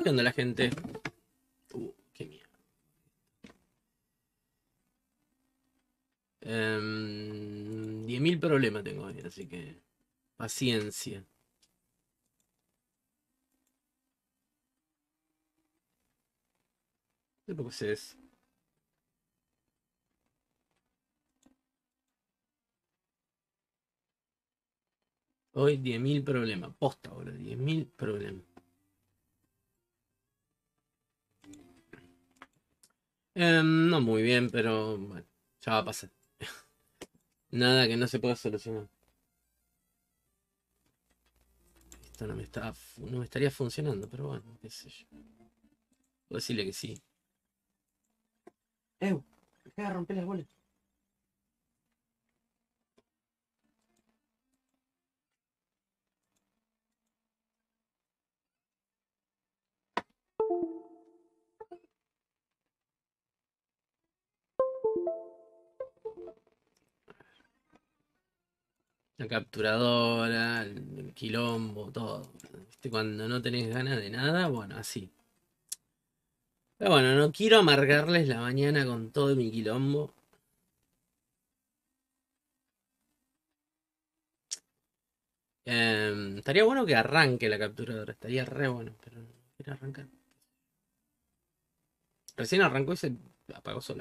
¿Qué onda la gente? Qué mierda. 10.000 problemas tengo hoy, así que paciencia. ¿Qué poco es? Hoy 10.000 problemas. Posta, boludo. 10.000 problemas. No muy bien, pero bueno, ya va a pasar. Nada que no se pueda solucionar. Esto no me estaría funcionando, pero bueno, qué sé yo. Puedo decirle que sí. Deja de romper las bolas. La capturadora, el quilombo, todo. ¿Viste? Cuando no tenés ganas de nada, bueno, así. Pero bueno, no quiero amargarles la mañana con todo mi quilombo. Estaría bueno que arranque la capturadora, estaría re bueno, pero no quiero arrancar. Recién arrancó y se apagó sola.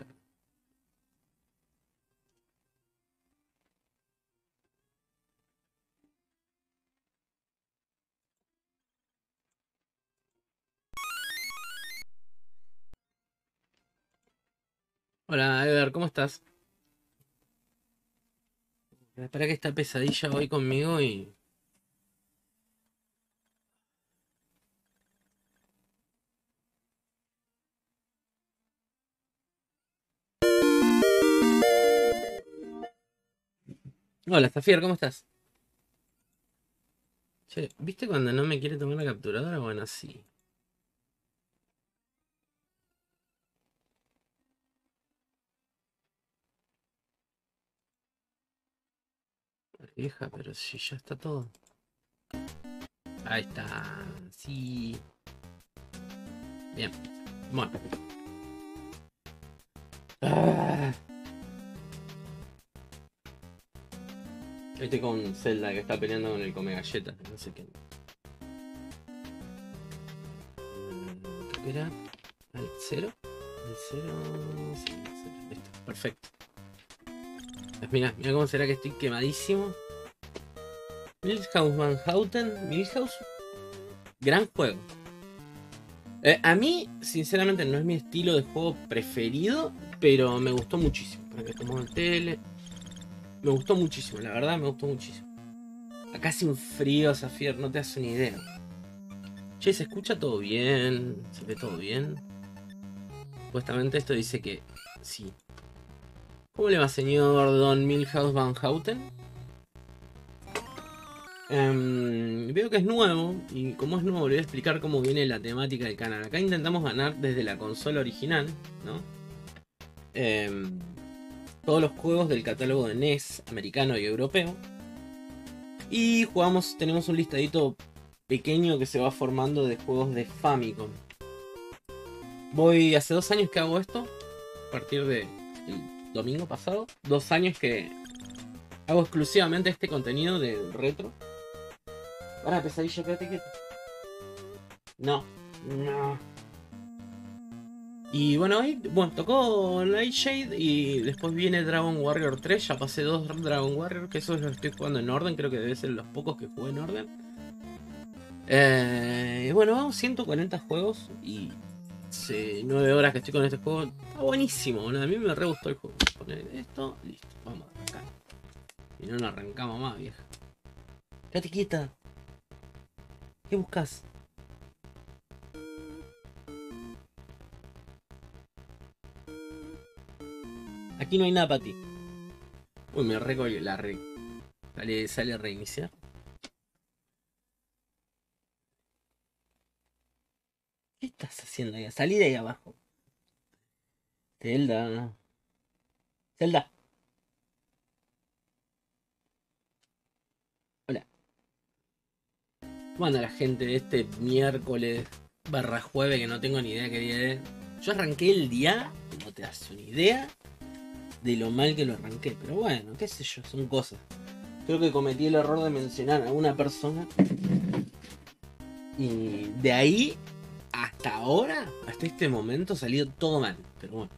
Hola, Eder, ¿cómo estás? Espera que esta pesadilla hoy conmigo y... Hola, Zafir, ¿cómo estás? Che, ¿viste cuando no me quiere tomar la capturadora? Bueno, sí. Vieja, pero si ya está todo. Ahí está. Sí. Bien. Bueno. Ah, estoy con Zelda que está peleando con el come galletas. No sé qué. Creo que era al cero. Al cero. Sí, al cero. Listo. Perfecto. Pues mira, mira cómo será que estoy quemadísimo. Milhouse Van Houten. Milhouse. Gran juego. A mí, sinceramente, no es mi estilo de juego preferido, pero me gustó muchísimo. Para que tomó el tele. Me gustó muchísimo, la verdad, me gustó muchísimo. Acá hace un frío, Zafir, no te hace ni idea. Che, ¿se escucha todo bien? ¿Se ve todo bien? Supuestamente esto dice que sí. ¿Cómo le va, señor Don Milhouse Van Houten? Veo que es nuevo, y como es nuevo, le voy a explicar cómo viene la temática del canal. Acá intentamos ganar desde la consola original, ¿no? Em, todos los juegos del catálogo de NES americano y europeo. Y tenemos un listadito pequeño que se va formando de juegos de Famicom. Hace 2 años que hago esto, a partir del domingo pasado. 2 años que hago exclusivamente este contenido de retro. Para, pesadilla, quédate quieto. No, no. Y bueno, ahí, bueno, tocó Nightshade y después viene Dragon Warrior 3. Ya pasé 2 Dragon Warrior, que eso lo estoy jugando en orden, creo que debe ser los pocos que jugué en orden. Bueno, vamos 140 juegos y 9 horas que estoy con este juego. Está buenísimo, boludo. A mí me re gustó el juego. Poner esto, listo, vamos a arrancar. Y no nos arrancamos más, vieja. Quédate quieta. ¿Qué buscas? Aquí no hay nada para ti. Uy, me recolgué la re. Sale a reiniciar. ¿Qué estás haciendo ahí? Salí de ahí abajo. Zelda. Zelda. Hola. ¿Cómo anda la gente de este miércoles? barra jueves, que no tengo ni idea qué día es. Yo arranqué el día, no te das una idea de lo mal que lo arranqué. Pero bueno, qué sé yo, son cosas. Creo que cometí el error de mencionar a una persona. Y de ahí hasta ahora, hasta este momento, salió todo mal. Pero bueno.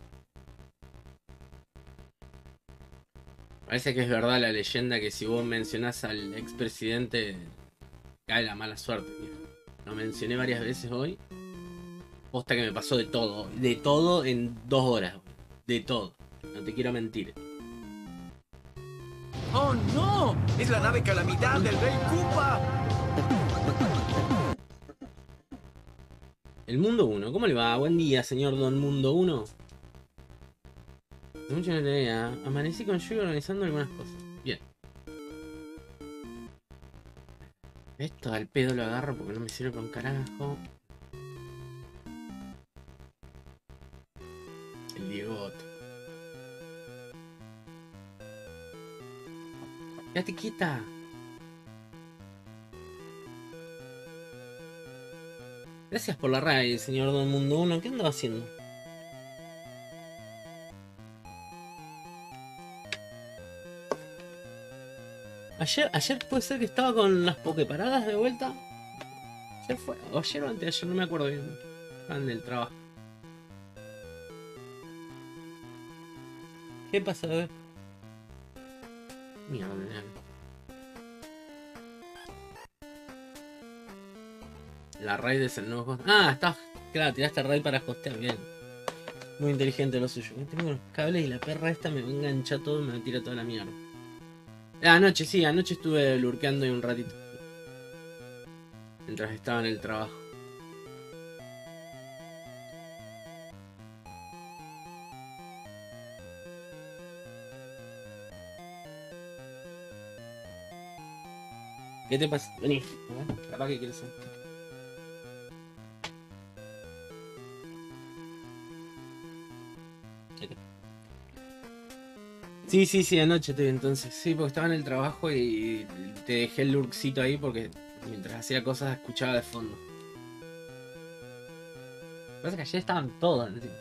Parece que es verdad la leyenda que si vos mencionás al expresidente, cae la mala suerte, viejo. Lo mencioné varias veces hoy. Posta que me pasó de todo en 2 horas. De todo. No te quiero mentir. ¡Oh, no! ¡Es la nave Calamidad del Rey Koopa! El Mundo 1, ¿cómo le va? Buen día, señor Don Mundo 1. De mucho no tenía. Amanecí con lluvia organizando algunas cosas. Bien. Esto al pedo lo agarro porque no me sirve con carajo. El Diegote. Quédate quieta. Gracias por la raid, señor Don Mundo 1. ¿Qué andaba haciendo? Ayer puede ser que estaba con las pokeparadas de vuelta. Ayer fue, o ayer o antes de ayer, no me acuerdo bien. Estaban del trabajo. ¿Qué pasa, bebé? Mierda, la raid es el nuevo host. Ah, está. Claro, tiraste raid para hostear, bien. Muy inteligente lo suyo. Yo tengo los cables y la perra esta me engancha todo y me tira toda la mierda. Anoche, sí, anoche estuve lurkeando ahí un ratito. Mientras estaba en el trabajo. ¿Qué te pasa? Vení, a ver, capaz que quieres hacer. Sí, anoche te vi entonces. Sí, porque estaba en el trabajo y te dejé el lurkcito ahí porque mientras hacía cosas escuchaba de fondo. Lo que pasa es que ayer estaban todos, ¿no?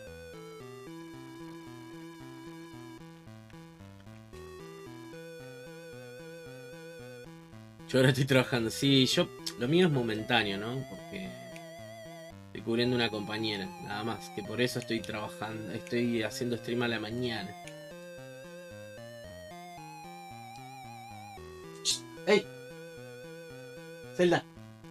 Yo ahora estoy trabajando. Sí, lo mío es momentáneo, ¿no? Porque estoy cubriendo una compañera, nada más. Que por eso estoy trabajando, estoy haciendo stream a la mañana. ¡Ey! Zelda.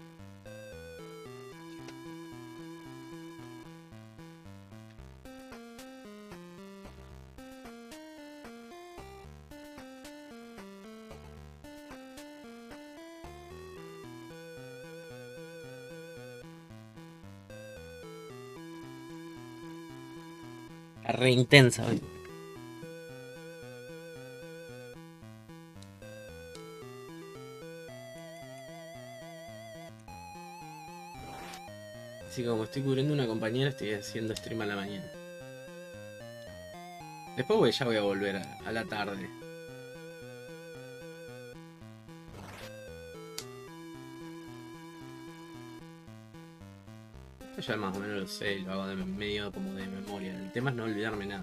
Re intensa hoy. Así que como estoy cubriendo una compañera, estoy haciendo stream a la mañana. Después ya voy a volver a la tarde. Esto ya más o menos lo sé, lo hago de medio como de memoria. El tema es no olvidarme nada.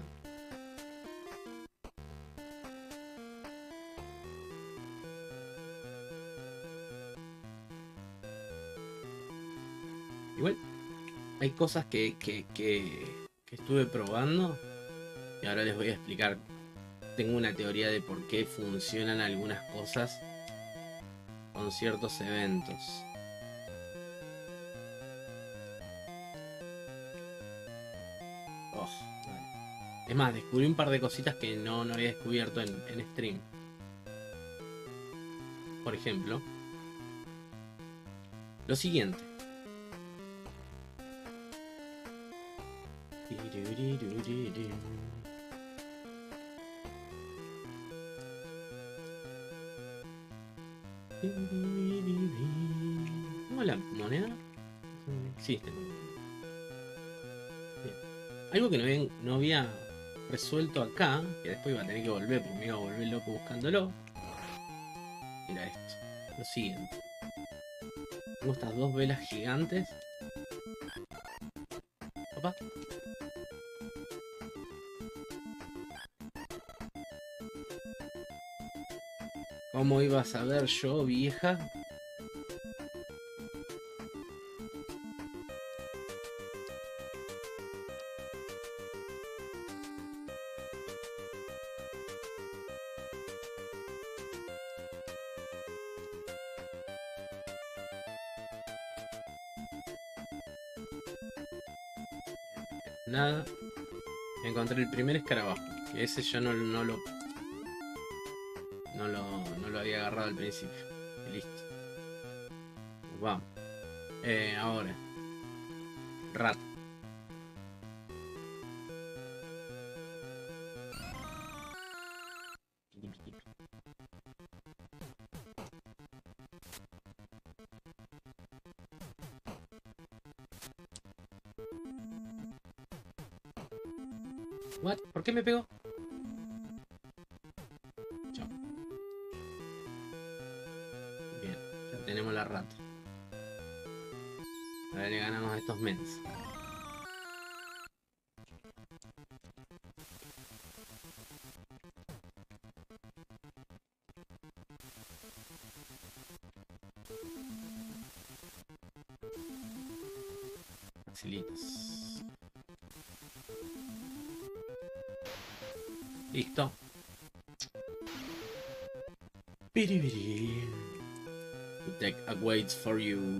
Igual hay cosas que estuve probando y ahora les voy a explicar. Tengo una teoría de por qué funcionan algunas cosas con ciertos eventos. Oh, es más, descubrí un par de cositas que no había descubierto en stream. Por ejemplo, lo siguiente. ¿Tengo la moneda? Sí, tengo. Bien. Algo que no había resuelto acá, que después iba a tener que volver porque me iba a volver loco buscándolo, era esto. Lo siguiente. Tengo estas dos velas gigantes Opa. ¿Cómo iba a saber yo, vieja? Nada. Encontré el primer escarabajo. Que ese yo no lo había agarrado al principio. Y listo. Vamos. Ahora. Rata. What? ¿Por qué me pegó? Chao. Bien, ya tenemos la rata. Ahora le ganamos a estos mens. Facilitos. Listo. Piribiri. The deck awaits for you.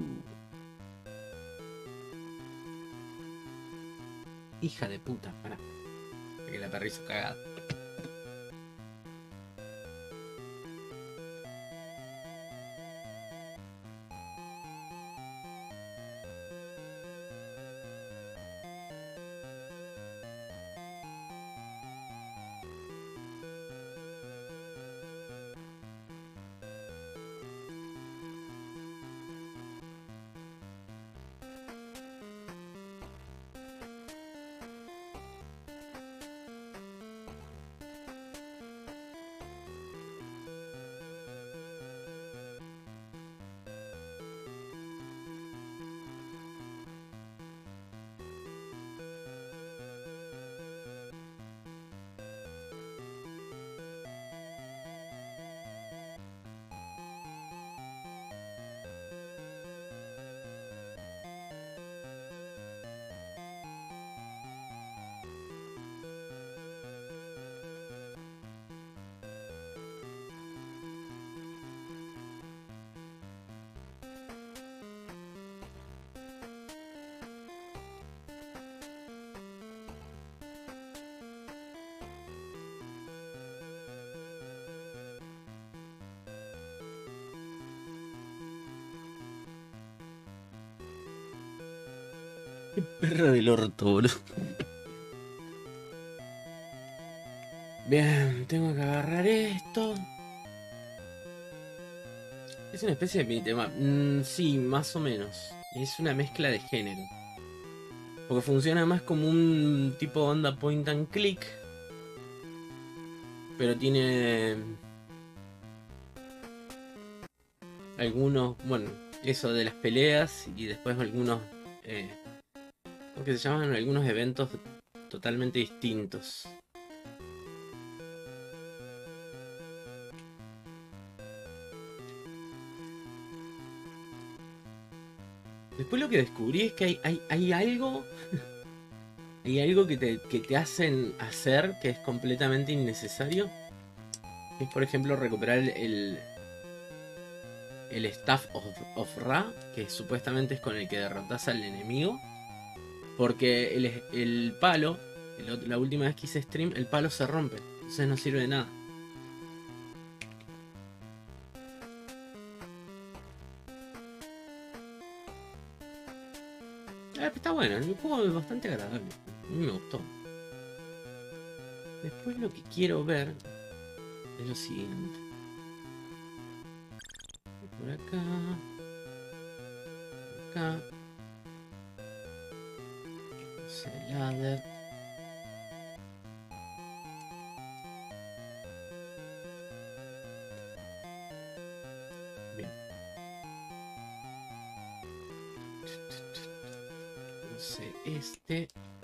Hija de puta, para. Que la perra hizo cagada. Qué perra del orto, boludo. Bien, tengo que agarrar esto. Es una especie de tema. Sí, más o menos. Es una mezcla de género. Porque funciona más como un tipo onda point and click. Pero tiene algunos, bueno, eso de las peleas y después algunos, ¿cómo que se llaman? Algunos eventos totalmente distintos. Después lo que descubrí es que hay algo. Hay algo que te hacen hacer que es completamente innecesario. Es por ejemplo recuperar el Staff of Ra, que supuestamente es con el que derrotas al enemigo. Porque el palo, la última vez que hice stream, el palo se rompe. Entonces no sirve de nada. Está bueno, el juego es bastante agradable. A mí me gustó. Después lo que quiero ver es lo siguiente. Por acá. Por acá. Ladder. Bien. No sé, este.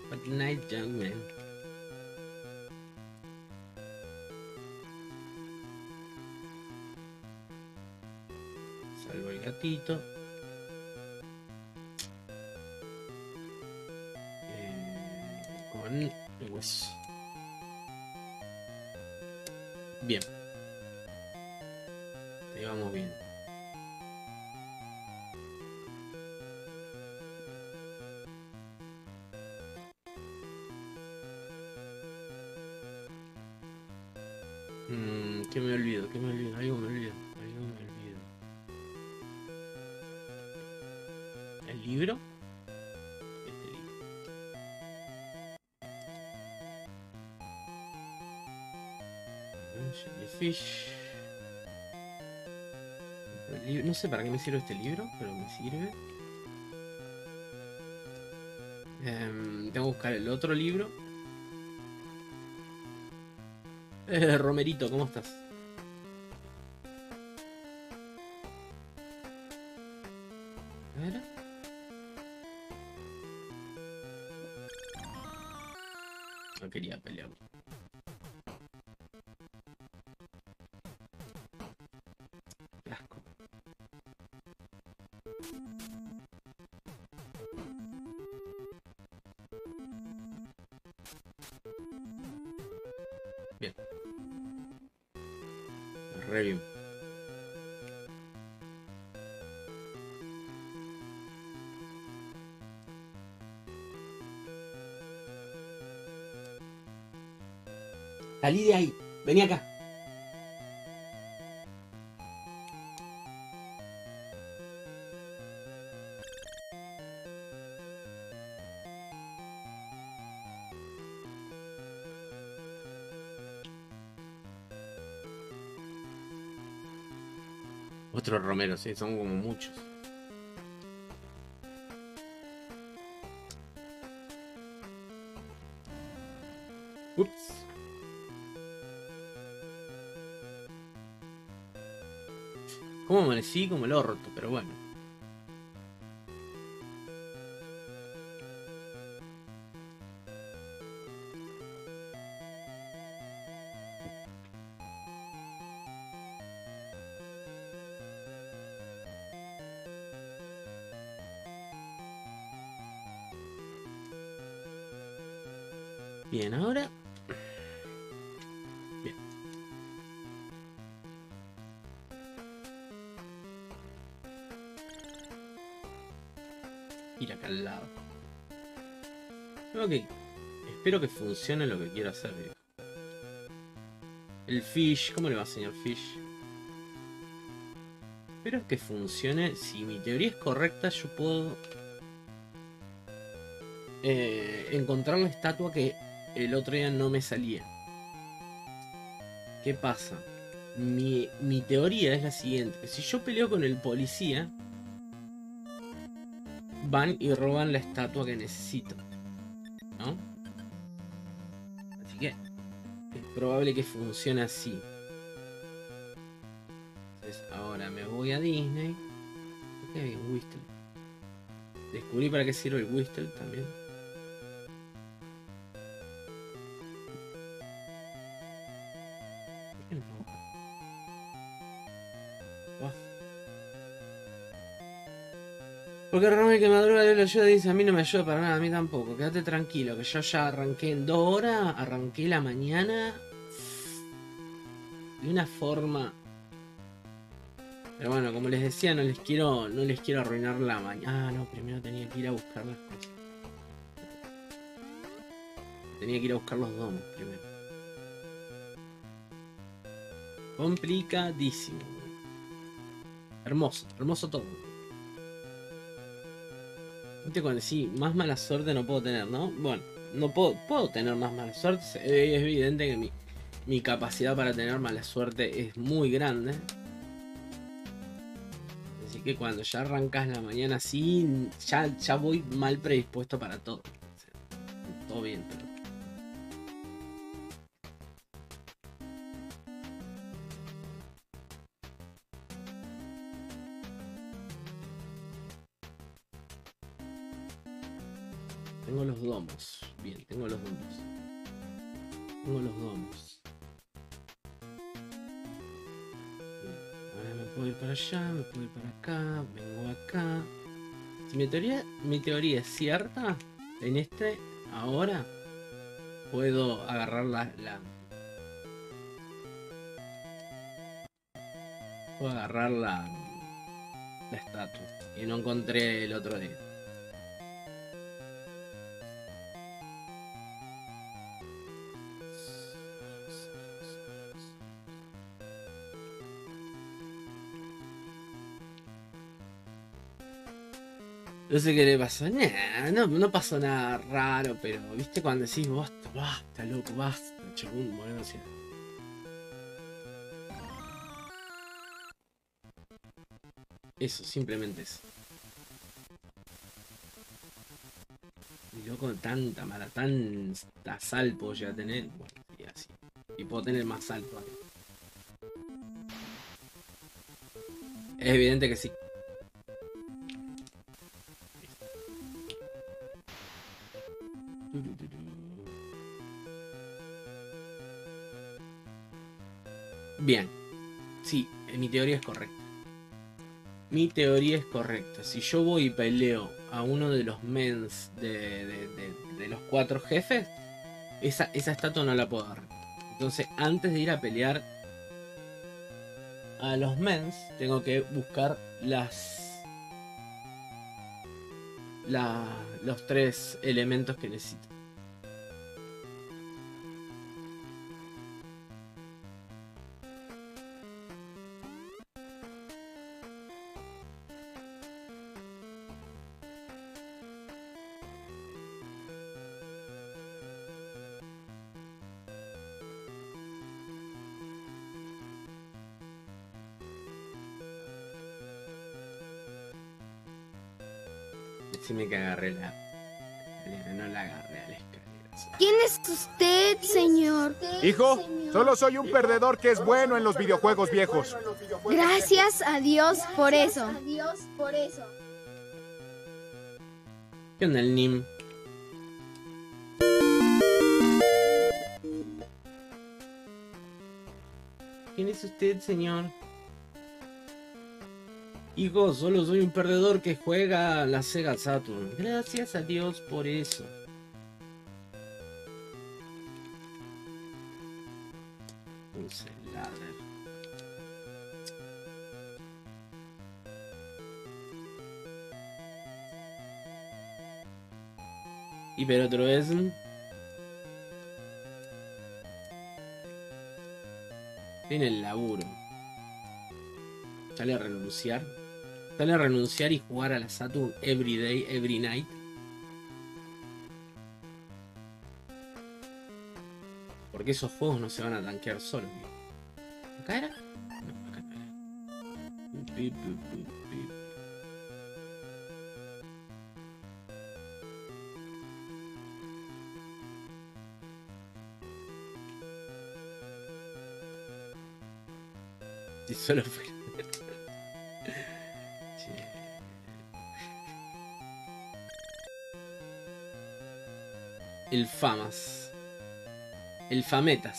But night, young man. Salvo el gatito. Con el hueso. Bien. Ahí vamos bien. ¿Qué me olvido? ¿Qué me olvido? Algo me olvido. Algo me olvido. ¿El libro? Este libro. Jellyfish. No sé para qué me sirve este libro, pero me sirve. Tengo que buscar el otro libro. Romerito, ¿cómo estás? A ver. No quería pelear. Qué asco. Bien. Re bien. Salí de ahí. Vení acá. Otro Romero, sí, son como muchos. Ups. Como amanecí como el orto, pero bueno. Bien, ahora. Bien. Ir acá al lado. Ok. Espero que funcione lo que quiero hacer, viejo. El fish, ¿cómo le va, señor fish? Espero que funcione. Si mi teoría es correcta, yo puedo encontrar la estatua que el otro día no me salía. ¿Qué pasa? Mi teoría es la siguiente. Si yo peleo con el policía, van y roban la estatua que necesito, ¿no? Así que es probable que funcione así. Entonces ahora me voy a Disney. Ok, Whistle. Descubrí para qué sirve el Whistle también. Porque Romero que madruga de la ayuda dice, a mí no me ayuda para nada, a mí tampoco. Quédate tranquilo, que yo ya arranqué en 2 horas, arranqué la mañana de una forma. Pero bueno, como les decía, no les quiero arruinar la mañana. Ah, no, primero tenía que ir a buscar las cosas. Tenía que ir a buscar los domos primero. Complicadísimo. Hermoso, hermoso todo. Viste cuando sí, más mala suerte no puedo tener, ¿no? Bueno, no puedo tener más mala suerte. Es evidente que mi capacidad para tener mala suerte es muy grande. Así que cuando ya arrancas la mañana así, ya voy mal predispuesto para todo. O sea, todo bien, pero... Tengo los domos. Bien, tengo los domos. Tengo los domos. Bien. Ahora me puedo ir para allá, me puedo ir para acá, vengo acá. Si mi teoría es cierta, en este, ahora, puedo agarrar puedo agarrar la estatua. Y no encontré el otro día. No sé qué le pasó. Nah, no pasó nada raro, pero viste cuando decís basta, basta, loco, basta, chabón, bueno, o sea. Eso, simplemente eso. Y loco, tanta mala, tanta sal puedo llegar a tener. Bueno, y así. Y puedo tener más sal todavía. Es evidente que sí. Bien. Sí, mi teoría es correcta. Mi teoría es correcta. Si yo voy y peleo a uno de los mens de los 4 jefes, esa estatua no la puedo agarrar. Entonces, antes de ir a pelear a los mens, tengo que buscar los 3 elementos que necesito. Decime que agarré la escalera, no la agarré a la escalera. ¿Quién es usted, señor? Hijo, solo soy un perdedor que es bueno en los videojuegos viejos. Gracias a Dios por eso. ¿Qué onda el Nim? ¿Quién es usted, señor? Hijo, solo soy un perdedor que juega a la Sega Saturn. Gracias a Dios por eso. Un ladder. Hiperotro tiene el laburo. Sale a renunciar. Sale a renunciar y jugar a la Saturn every day, every night. Porque esos juegos no se van a tanquear solos. ¿Acá era? No, acá no era. Pip, pip, pip, pip. Si solo fuera. El Famas. El Fametas.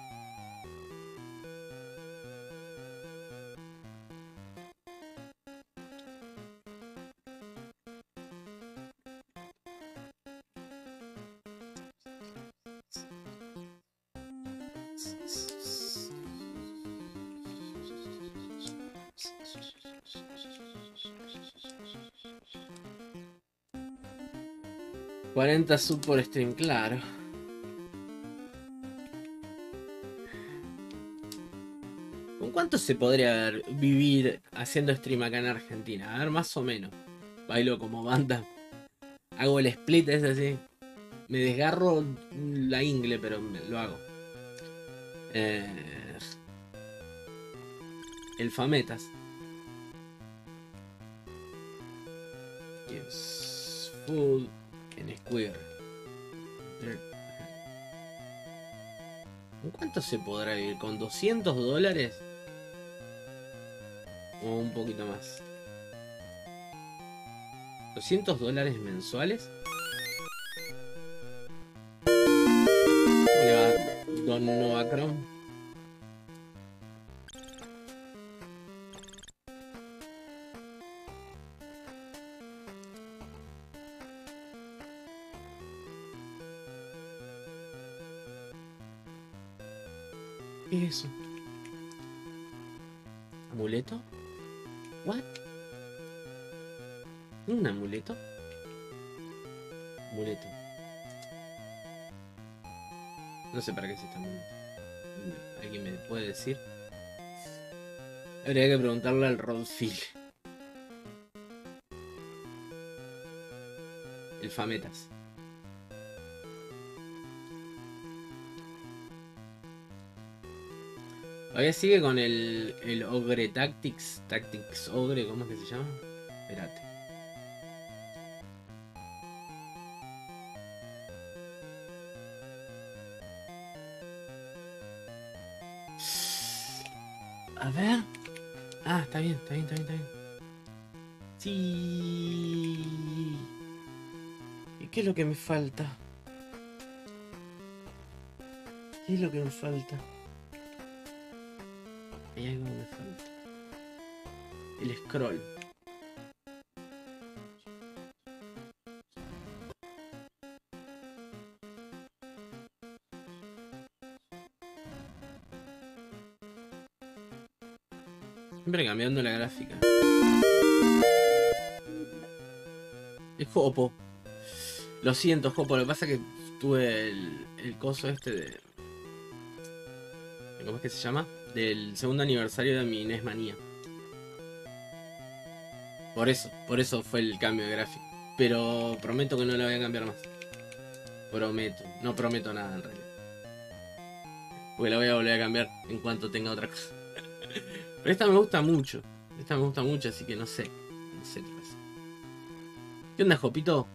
$40 sub por stream, claro. ¿Con cuánto se podría vivir haciendo stream acá en Argentina? A ver, más o menos. Bailo como banda. Hago el split, es así. Me desgarro la ingle, pero lo hago. El Fametas. Yes. Food en Square. ¿Con cuánto se podrá vivir? ¿Con $200? O un poquito más. ¿$200 mensuales? Don Novacron. ¿Qué es eso? ¿Amuleto? ¿What? ¿Un amuleto? Amuleto. No sé para qué es este amuleto. ¿Alguien me puede decir? Habría que preguntarle al Rodfield. El Fametas. Todavía sigue con el Ogre Tactics. Tactics Ogre, ¿cómo es que se llama? Espérate. A ver. Ah, está bien. Sí. ¿Y qué es lo que me falta? ¿Qué es lo que me falta? Hay algo que me falta. El scroll. Siempre cambiando la gráfica. Es Jopo. Lo siento, Jopo. Lo que pasa es que tuve el coso este de... ¿Cómo es que se llama? Del segundo aniversario de mi NES Manía. Por eso fue el cambio de gráfico. Pero prometo que no lo voy a cambiar más. Prometo. No prometo nada en realidad. Porque la voy a volver a cambiar en cuanto tenga otra cosa. Pero esta me gusta mucho. Esta me gusta mucho, así que no sé. No sé qué pasa. ¿Qué onda, Jopito?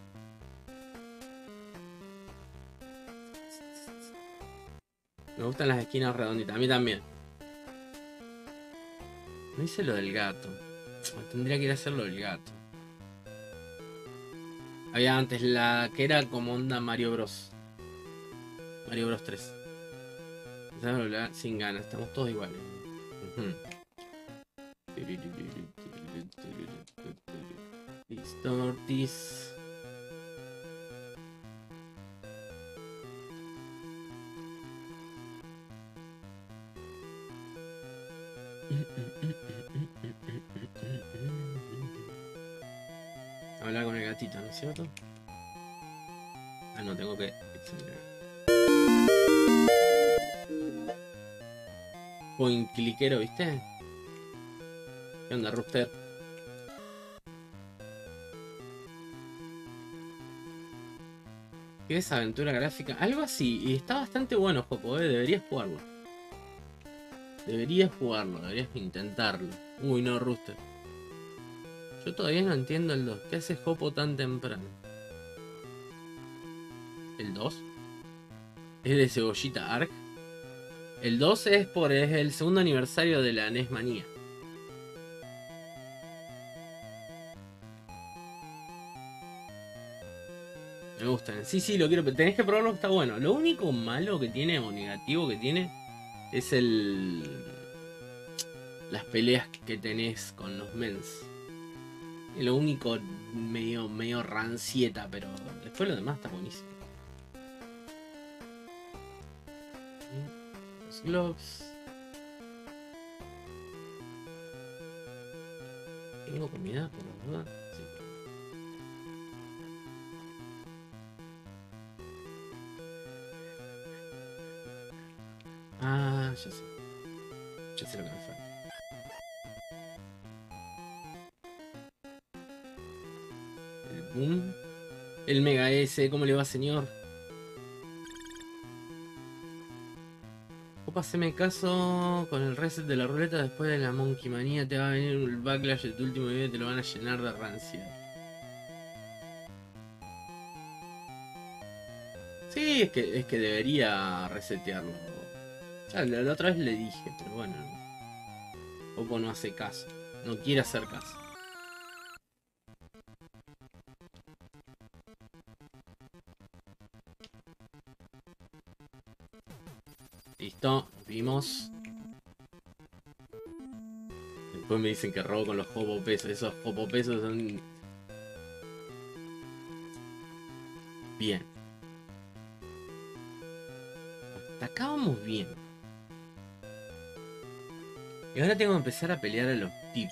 Me gustan las esquinas redonditas. A mí también. No hice lo del gato. Tendría que ir a hacer lo del gato. Había antes la que era como onda Mario Bros. Mario Bros 3. Sin ganas, estamos todos iguales. Distortis. Hablar con el gatito, ¿no es cierto? Ah, no, tengo que examinar. Point cliquero, ¿viste? ¿Qué onda, Rooster? ¿Qué es aventura gráfica? Algo así, y está bastante bueno, Jopo, deberías jugarlo. Deberías intentarlo. Uy, no, Rooster. Yo todavía no entiendo el 2. ¿Qué hace Jopo tan temprano? ¿El 2? ¿Es de Cebollita Arc? El 2 es el segundo aniversario de la NES Manía. Me gustan. Sí, lo quiero. Tenés que probarlo, está bueno. Lo único malo que tiene o negativo que tiene es las peleas que tenés con los mens. Es lo único medio rancieta, pero después lo demás está buenísimo. Los gloves. ¿Tengo comida por la duda? Sí. Ah, ya sé. Ya sé lo que me falta. El boom. El Mega S, ¿cómo le va, señor? Opa, haceme caso con el reset de la ruleta. Después de la Monkey Manía te va a venir el backlash de tu último video y te lo van a llenar de rancia. Sí, es que debería resetearlo. Ya, la otra vez le dije, pero bueno. Opo no hace caso. No quiere hacer caso. Listo, vimos. Después me dicen que robo con los hopopesos. Esos hopopesos son... Bien. Hasta acá vamos bien. Y ahora tengo que empezar a pelear a los tipos.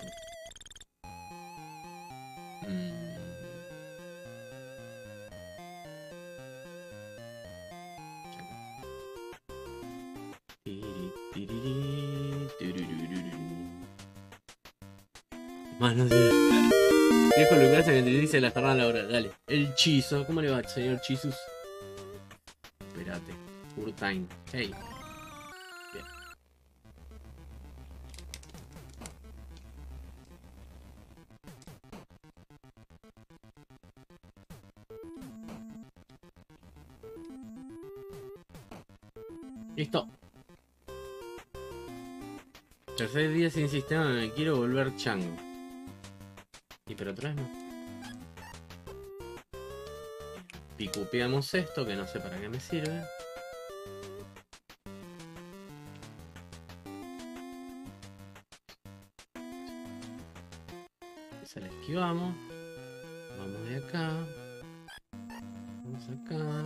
Manos de... Dejo lugar que te dice la jornada laboral. Dale. El Chizo. ¿Cómo le va, señor Chizus? Espérate. Time. Hey. Bien. Listo. Tercer día sin sistema, me quiero volver chango. Y pero otra vez no. Picupeamos esto, que no sé para qué me sirve. Esa la esquivamos. Vamos de acá. Vamos acá.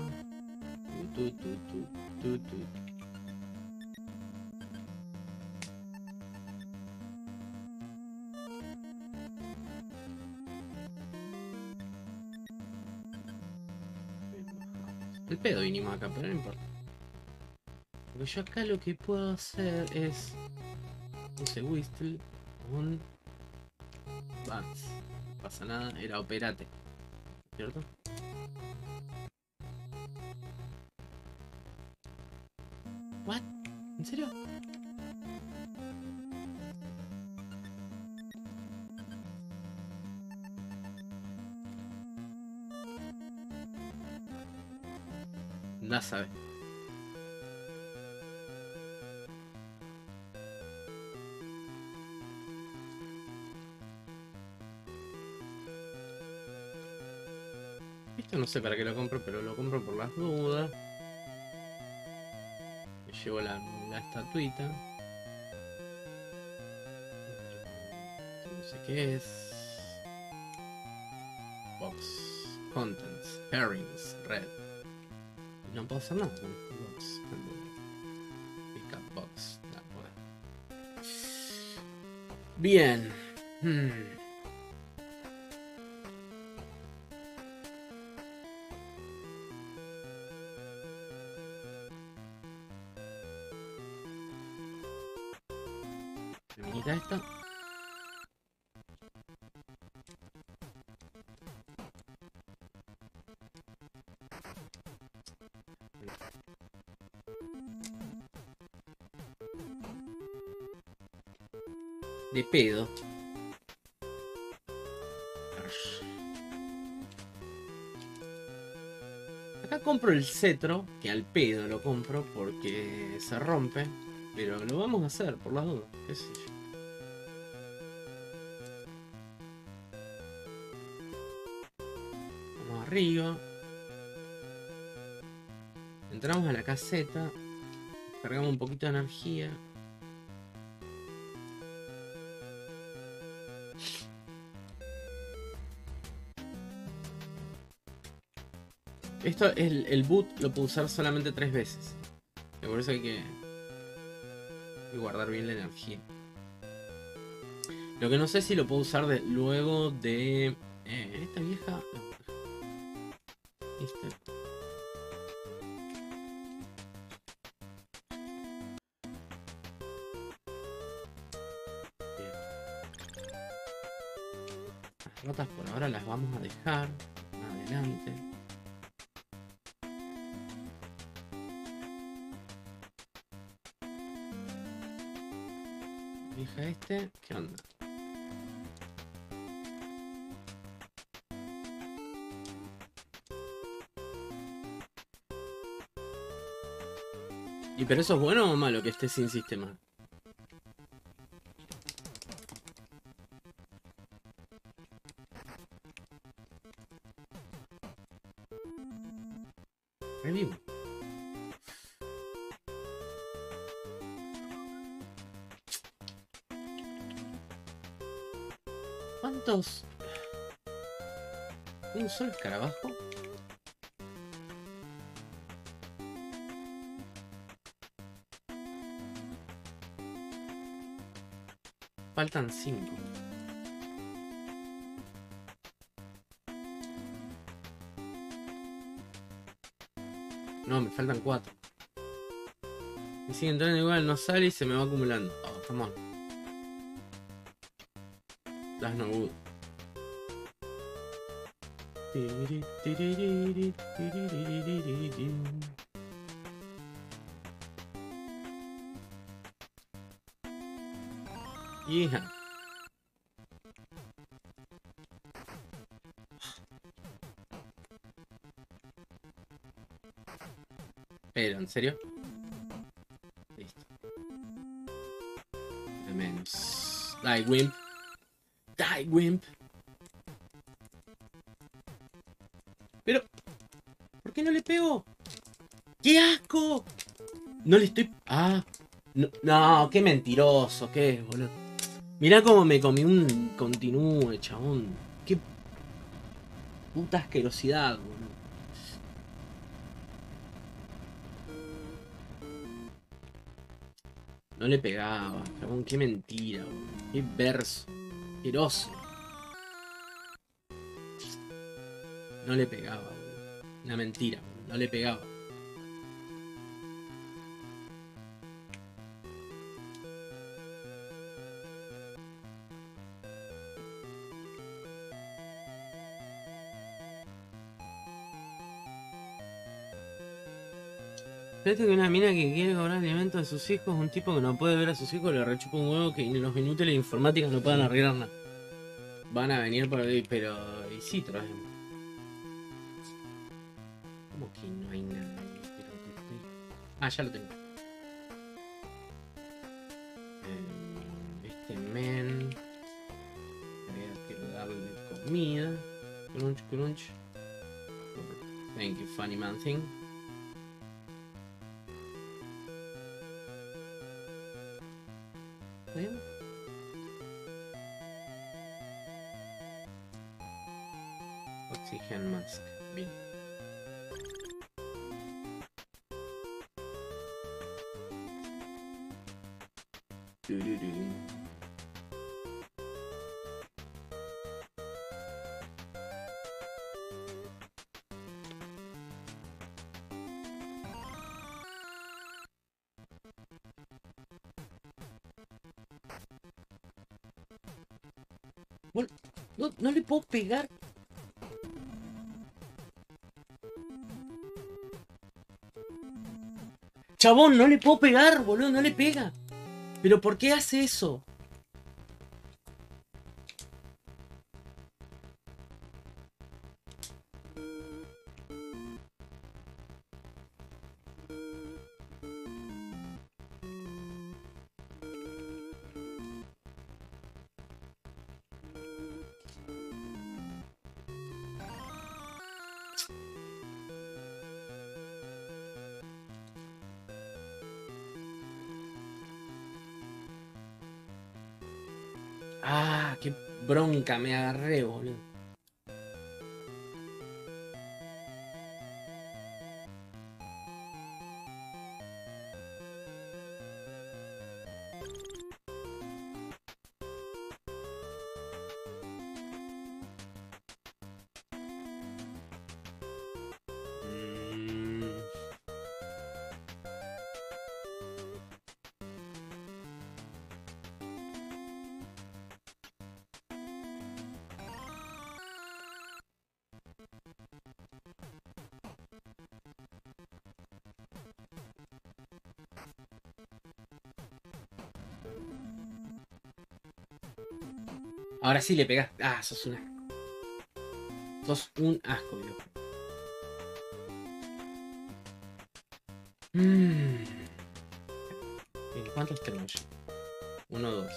El pedo vinimos acá, pero no importa. Porque yo acá lo que puedo hacer es... Puse whistle on Bats. No pasa nada, era operate. ¿Cierto? ¿What? ¿En serio? No sabe. Esto no sé para qué lo compro, pero lo compro por las dudas. Me llevo la estatuita. No sé qué es. Box. Contents. Pairings. Red. No puedo hacer nada con este box. Pick up box. No, bueno. Bien. La minita esta. De pedo. Acá compro el cetro, que al pedo lo compro porque se rompe. Pero lo vamos a hacer por las dudas, qué sé yo. Vamos arriba. Entramos a la caseta. Cargamos un poquito de energía. Esto, el boot lo puedo usar solamente 3 veces. Y por eso hay que guardar bien la energía. Lo que no sé si lo puedo usar luego de... esta vieja... Esta. Bien. Las rotas por ahora las vamos a dejar. Adelante. Vieja este, ¿qué onda? ¿Y pero eso es bueno o malo que esté sin sistema? Revivo. ¿Cuántos? ¿Un solo escarabajo? Faltan 5. No, me faltan 4. Y sigue entrando igual, no sale y se me va acumulando. Oh, come on. That's no good. Hija. Pero, ¿en serio? Listo. Al menos. Die, wimp. Die, wimp. Pero, ¿por qué no le pego? ¡Qué asco! No le estoy... Ah. No, no, qué mentiroso, qué es, boludo. Mirá cómo me comí un continúe, chabón. Qué puta asquerosidad, boludo. No le pegaba, chabón, qué mentira, boludo. Qué verso. Asqueroso. No le pegaba, boludo. Una mentira, boludo. No le pegaba. Fíjate que una mina que quiere cobrar alimentos de sus hijos, un tipo que no puede ver a sus hijos, le rechupa un huevo que los inútiles de informática no puedan arreglar nada. Van a venir por ahí, pero... Y sí, trabajemos. ¿Cómo que no hay nada? Ah, ya lo tengo. Este men... Quiero darle comida. Crunch, crunch. Thank you, funny man thing. Bien. Oxygen mask. Bien. Bueno, no le puedo pegar. Chabón, no le puedo pegar, boludo, no le pega. ¿Pero por qué hace eso? Ah, qué bronca me agarré, boludo. Ahora sí le pegas. Ah, sos un asco. Sos un asco, viejo. Bien, ¿cuántos tengo yo? 1, 2.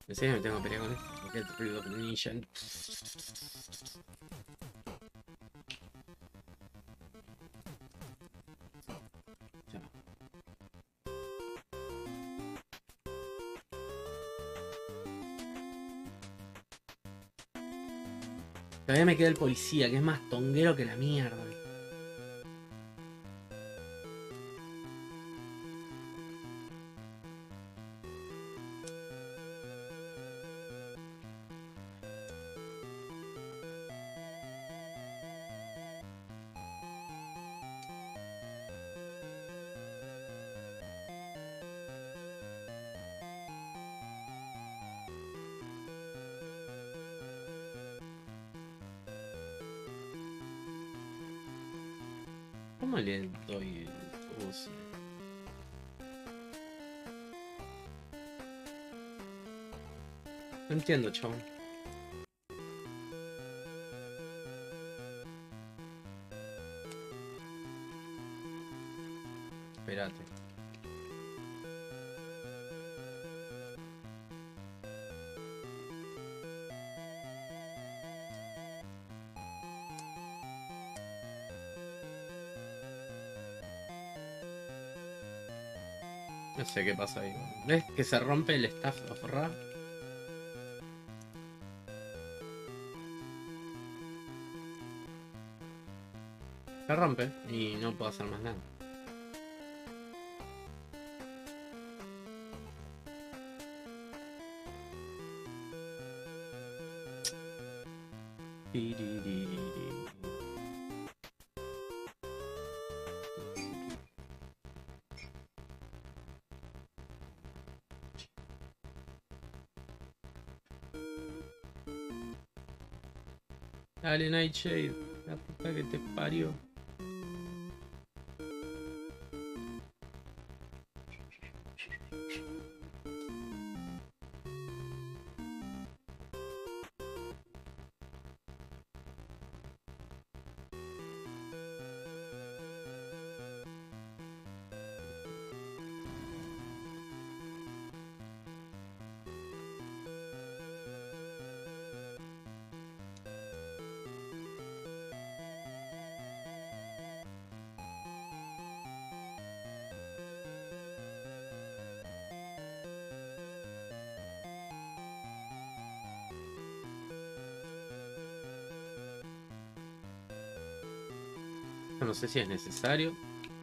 Pensé que me tengo que pelear con esto. Porque el ruido de ninja. Ya. Todavía me queda el policía, que es más tonguero que la mierda. ¿Cómo le doy el uso? No entiendo, chabón. Espérate. No sé qué pasa ahí. ¿Ves que se rompe el staff of Ra? Se rompe y no puedo hacer más nada. Dale, Nightshade, la puta que te parió. No sé si es necesario.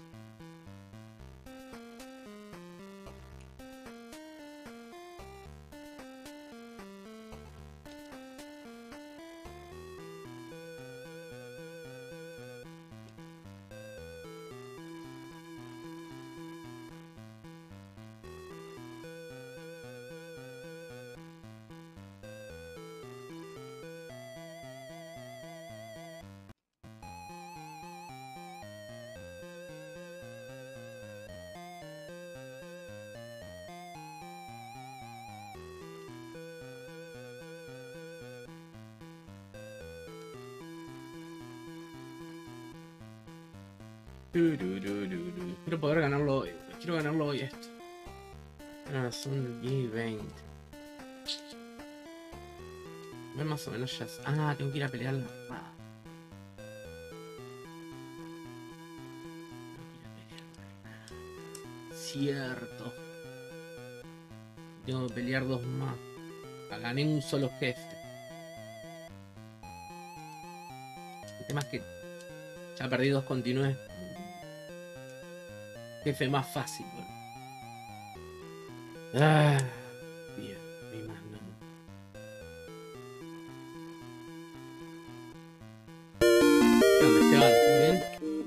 Quiero poder ganarlo hoy. Quiero ganarlo hoy esto. Ah, son 10 y 20. Ve más o menos ya. Ah, tengo que ir a pelear la Ra. Cierto. Tengo que pelear dos más. Gané un solo jefe. El tema es que ya perdí dos continúes. Jefe más fácil, bro. Ah, bien, mi más no. ¿Qué onda, Esteban? ¿Todo bien?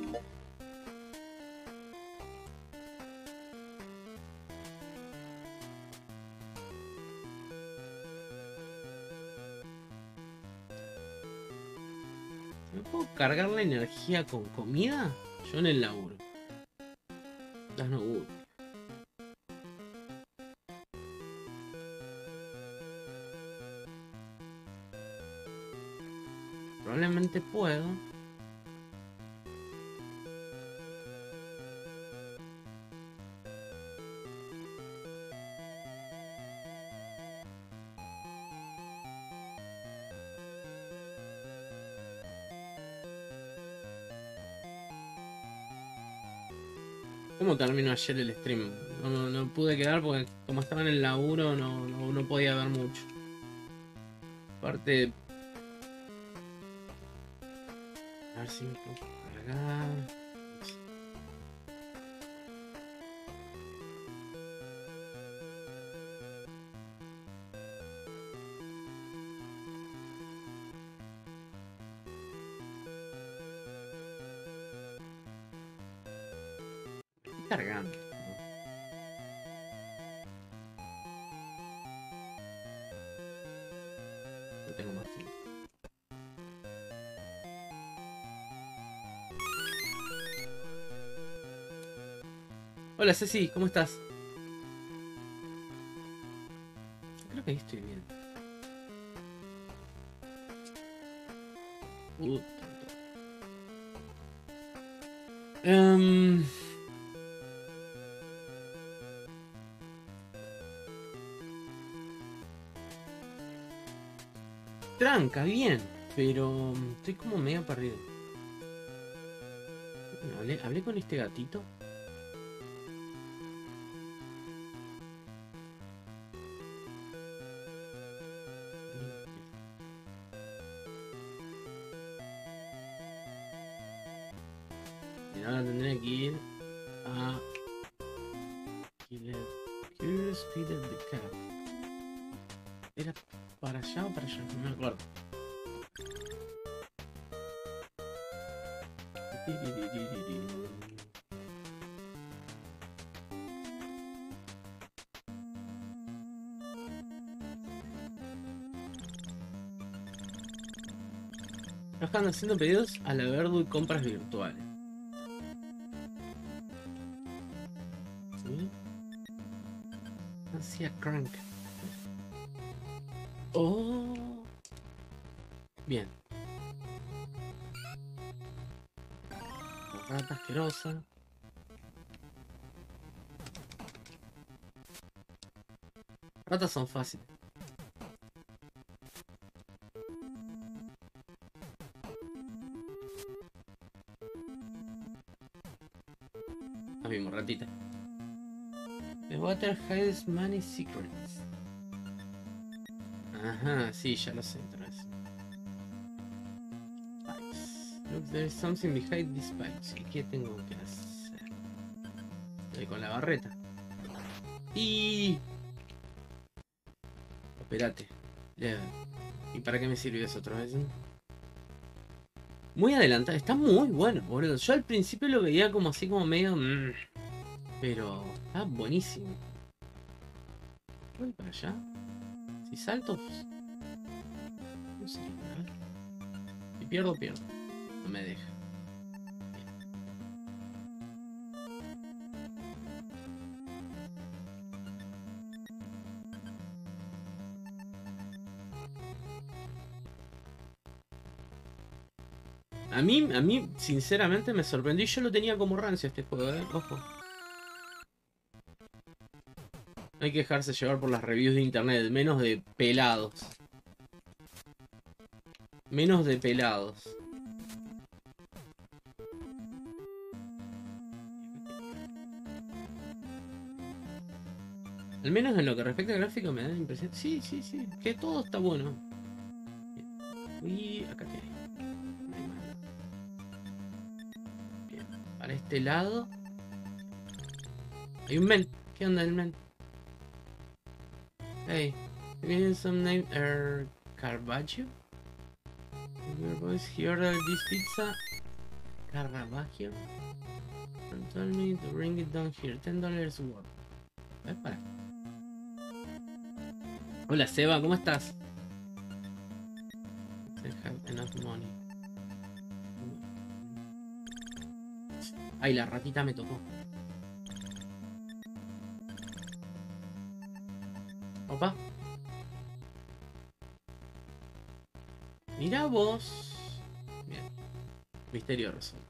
¿Me puedo cargar la energía con comida? Yo en el laburo. Ya no voy. Probablemente puedo. ¿Cómo terminó ayer el stream? No pude quedar porque como estaba en el laburo no podía ver mucho. Aparte... A ver si me puedo cargar... Estoy cargando. No tengo más tiempo. Hola Ceci, ¿cómo estás? Creo que ahí estoy bien. Em, Tranca, bien, pero estoy como medio perdido. Bueno, hablé con este gatito. Y ahora tendré que ir a Curious Feeder the Cat. ¿Era para allá o para allá? No me acuerdo. Trabajando haciendo pedidos a la Verdu y compras virtuales. ¿Sí? Hacía crank. Oh. Bien. La rata asquerosa. Ratas son fáciles. La misma ratita. The water hides many secrets. Ajá, sí, ya lo sé otra vez. Pipes. Look, there is something behind these pipes. ¿Y qué tengo que hacer? Estoy con la barreta. Y... Espérate. ¿Y para qué me sirvió eso otra vez? Muy adelantado. Está muy bueno, boludo. Yo al principio lo veía como así como medio... pero está buenísimo. Voy para allá. Si salto... Pues, no sé. A ver. Si pierdo, pierdo. No me deja. A mí, sinceramente, me sorprendió. Yo lo tenía como rancio este juego, ojo. No hay que dejarse llevar por las reviews de internet. Menos de pelados. Menos de pelados. Al menos en lo que respecta al gráfico me da la impresión. Sí, sí, sí. Que todo está bueno. Y acá qué hay. Bien. Para este lado. Hay un men. ¿Qué onda el men? Hey. Give some name Caravaggio? Your boys here this pizza. Caravaggio. And tell me to bring it down here. $10 worth. Para. Hola Seba, ¿cómo estás? Have enough money. Ay, la ratita me tocó. Opa. Mira vos. Bien. Misterio resuelto.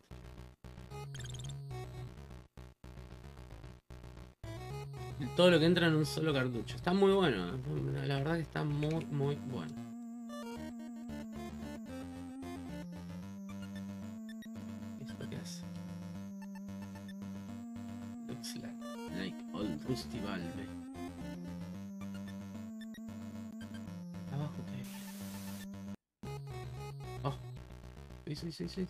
Todo lo que entra en un solo cartucho. Está muy bueno. La verdad que está muy, muy bueno. ¿Esto qué hace? Like old rusty valve. Abajo que hay. Oh. Sí.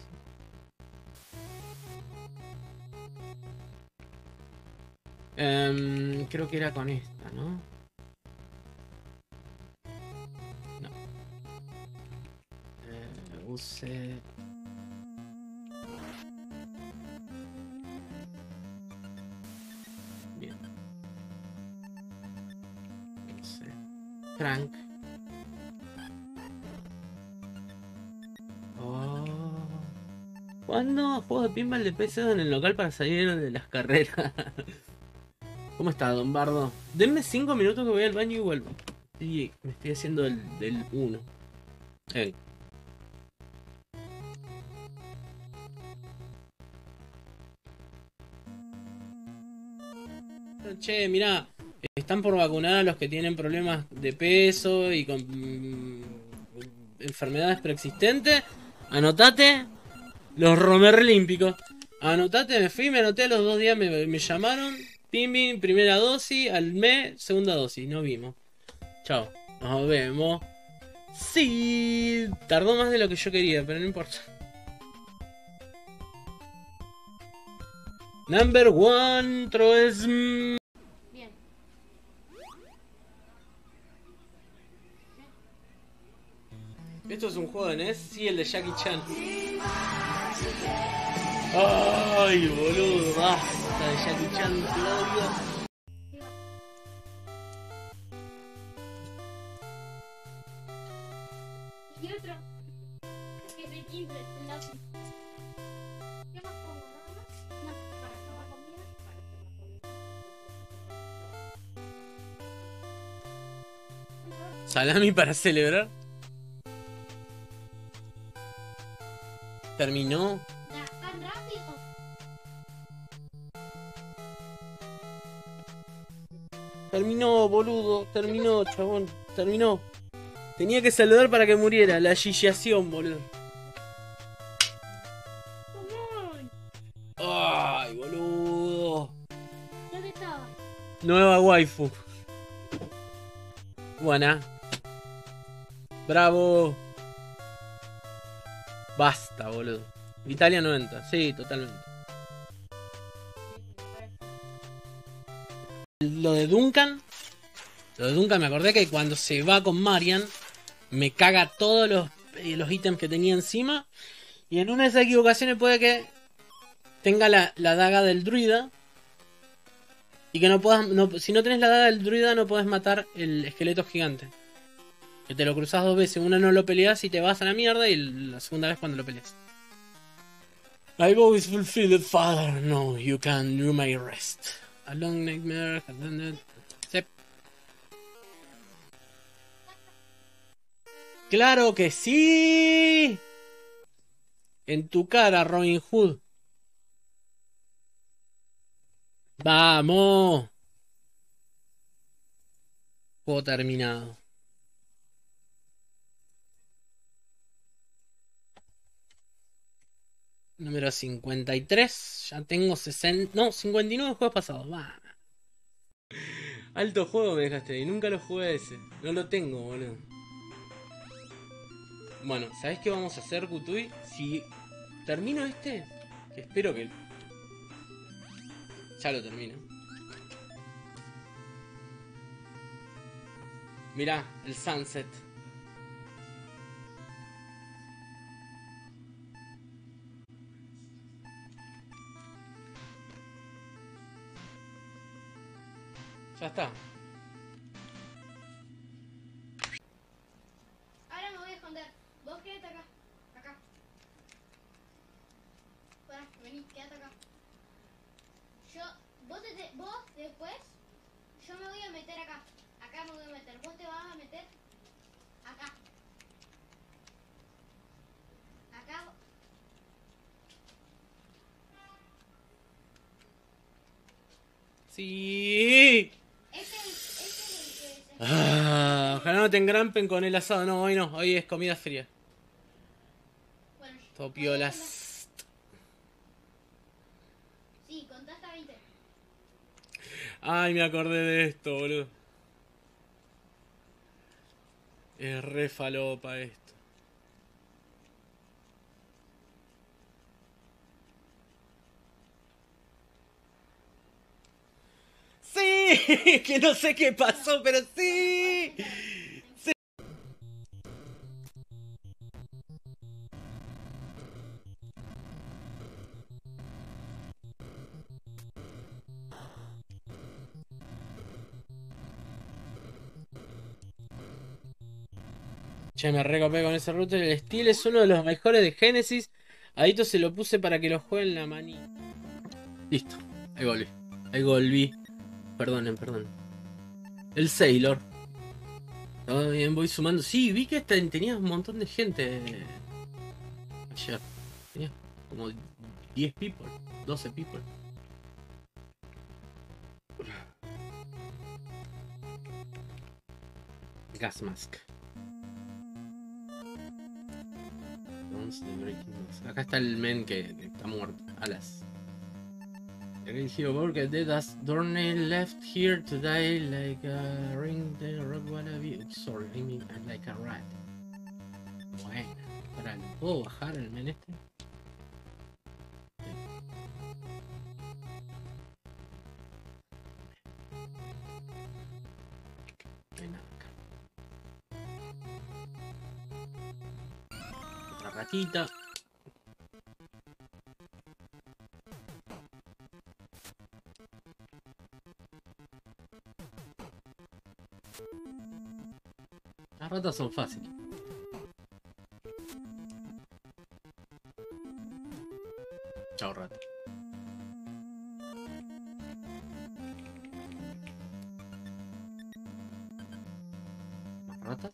Creo que era con esta, ¿no? No. Use... Bien. Use... Crank. Oh. ¿Cuándo juego de pinball de PC en el local para salir de las carreras? ¿Cómo está, Don Bardo? Denme 5 minutos que voy al baño y vuelvo. Y me estoy haciendo del 1. Che, mirá, están por vacunar a los que tienen problemas de peso y con enfermedades preexistentes. Anotate los romerlímpicos. Anotate, me fui, me anoté a los 2 días, me llamaron. Pim, primera dosis, al mes, segunda dosis, nos vimos. Chao, nos vemos. Sí, tardó más de lo que yo quería, pero no importa. Number 1, Troes. Bien. ¿Esto es un juego de NES? Sí, el de Jackie Chan. Ay, boludo, basta de Jackie Chan, te odio. Y otro. Que se quince. ¿Qué más pongo? ¿Nada más? No, para tomar comida. Salami para celebrar. Terminó. Ya, tan rápido. Terminó, boludo. Terminó, chabón. Terminó. Tenía que saludar para que muriera. La gillación, boludo. Ay, boludo. ¿Dónde estaba? Nueva waifu. Buena. Bravo. Basta, boludo. Italia 90. Sí, totalmente. Lo de Duncan me acordé que cuando se va con Marian me caga todos los ítems que tenía encima. Y en una de esas equivocaciones puede que tenga la daga del druida. Y que no puedas. Si no tenés la daga del druida, no puedes matar el esqueleto gigante. Que te lo cruzas 2 veces. Una no lo peleas y te vas a la mierda. Y la segunda vez cuando lo peleas. I've always fulfilled, Father. No, you can do my rest. A long nightmare. Yep. ¡Claro que sí! En tu cara, Robin Hood. ¡Vamos! Juego terminado. Número 53. Ya tengo 60... No, 59 juegos pasados. Va. Alto juego me dejaste y nunca lo jugué ese. No lo tengo, boludo. Bueno, ¿sabés qué vamos a hacer, Kutuy? Si termino este, que espero que... Ya lo termino. Mirá, el Sunset. Ya está. Ahora me voy a esconder. Vos quédate acá. Acá. Pará, vení, quédate acá. Vos después, yo me voy a meter acá. Acá me voy a meter. Vos te vas a meter acá. Acá. Sí. Este es el que Ojalá no te engrampen con el asado. No, hoy no. Hoy es comida fría. Bueno, Topiolas. sí, contá hasta 20. Ay, me acordé de esto, boludo. Es re falopa esto. ¡Sí! Que no sé qué pasó, pero sí. Che, me recopé con ese router. El Steel es uno de los mejores de Genesis. Adito se lo puse para que lo juegue en la manita. Listo. Ahí volví. Ahí volví. Perdonen, perdón. El Sailor. Todo bien, voy sumando. Sí, vi que tenía un montón de gente ayer. Tenía como 10 people, 12 people. Gas Mask. Acá está el men que está muerto. Alas. The great hero Burger dead as Dorney left here to die like a ring the rock wannabe. Sorry, I mean like a rat. Bueno, para, ¿lo puedo bajar el men este? No hay nada acá. Otra ratita. Las ratas son fáciles. Chao, rata. ¿Más ratas?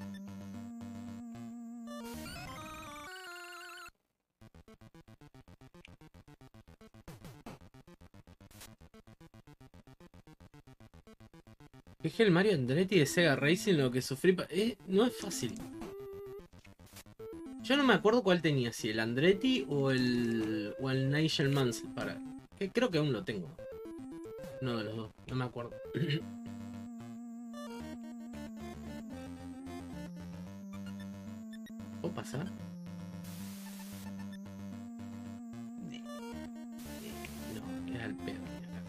Dije el Mario Andretti de Sega Racing, lo que sufrí. No es fácil. Yo no me acuerdo cuál tenía, si el Andretti o el Nigel Mansell para. Creo que aún lo tengo. Uno de los dos, no me acuerdo. ¿Puedo pasar? No, queda el pedo.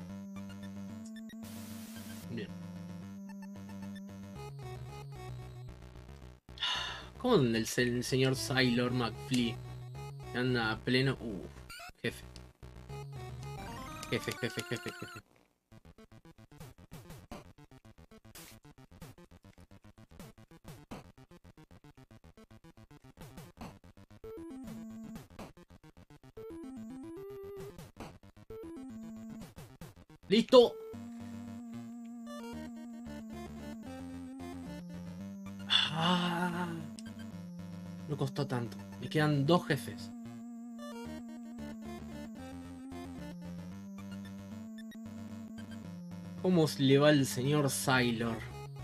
Bien. ¿Cómo el señor Sailor McFly anda a pleno? Jefe. Jefe. ¡Listo! No costó tanto. Me quedan 2 jefes. ¿Cómo le va el señor Sailor?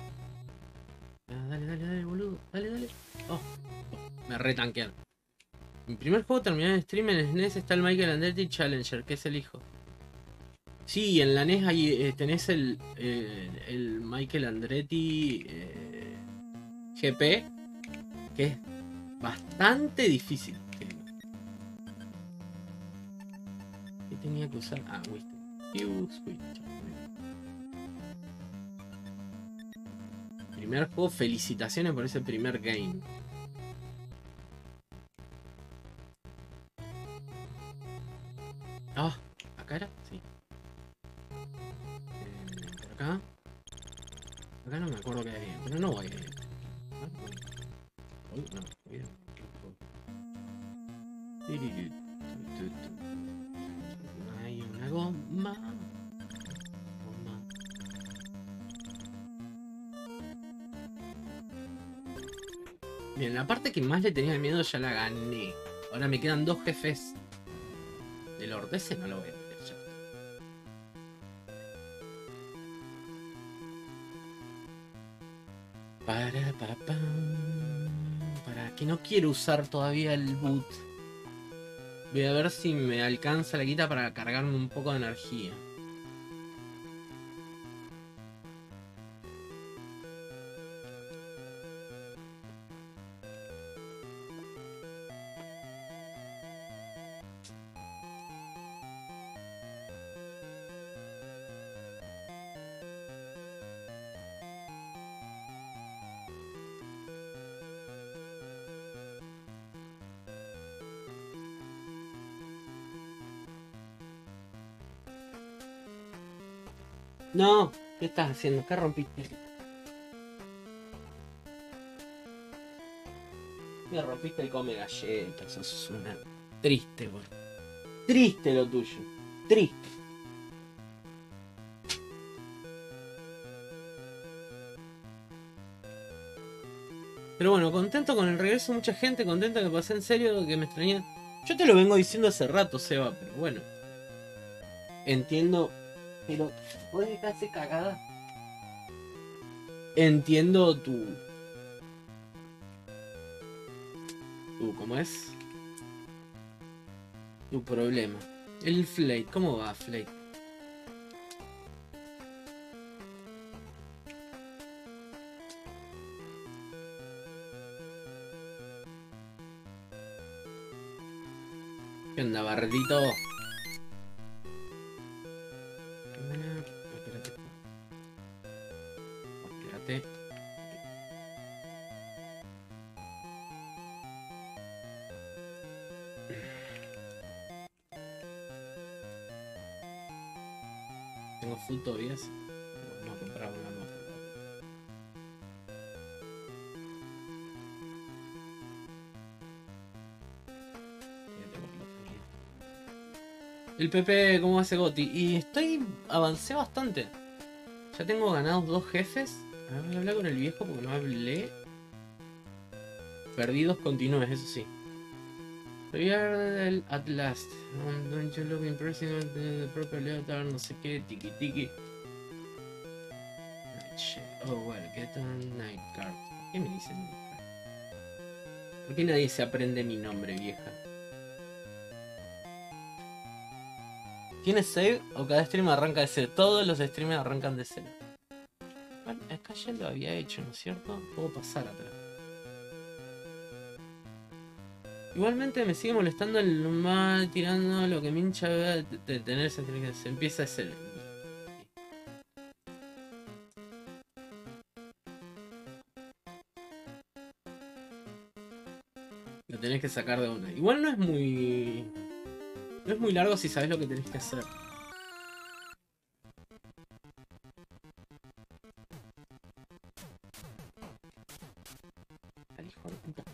Dale, boludo. Dale. Oh, me retanquearon. Mi primer juego terminé en stream en SNES está el Michael Andretti Challenger, que es el hijo. Sí, en la NES ahí tenés el Michael Andretti GP, que es bastante difícil. ¿Qué tenía que usar? Ah, Switch. Primer juego, felicitaciones por ese primer game. Ah, ¿acá era? Sí. Por acá. Acá no me acuerdo qué había, pero no voy a ir. No, hay una goma. Bien, la parte que más le tenía miedo ya la gané. Ahora me quedan 2 jefes. Del Lord, ese no lo voy a meter ya. Para que no quiero usar todavía el boot. Voy a ver si me alcanza la quita para cargarme un poco de energía. No, ¿qué estás haciendo? ¿Qué rompiste? Me rompiste el come galletas. Sos una triste, güey. Triste lo tuyo. Triste. Pero bueno, contento con el regreso de mucha gente, contento que pasé en serio, que me extrañé. Yo te lo vengo diciendo hace rato, Seba, pero bueno. Entiendo. Pero, ¿podés dejarse cagada? Entiendo ¿cómo es? Tu problema. El Flate, ¿cómo va, Flate? ¿Qué onda, Bardito? Espérate. Espérate. Tengo food todavía. Vamos a comprar una más. El PP, ¿cómo hace Goti? Y avancé bastante. Ya tengo ganados 2 jefes. A ver, voy a hablar con el viejo porque no hablé. Perdidos continúes, eso sí. We are at last. Don't you look impressive with the proper leotard, no sé qué, tiki tiki. Oh well, get on night guard. ¿Qué me dicen night guard? ¿Por qué nadie se aprende mi nombre, vieja? ¿Tienes save o cada stream arranca de cero? Todos los streams arrancan de cero. Bueno, acá ya lo había hecho, ¿no es cierto? Puedo pasar atrás. Igualmente me sigue molestando el mal tirando lo que me hincha de tener esa inteligencia. Se empieza a hacer. Lo tenés que sacar de una. Igual no es muy... No es muy largo si sabes lo que tenés que hacer. Al hijo de puta.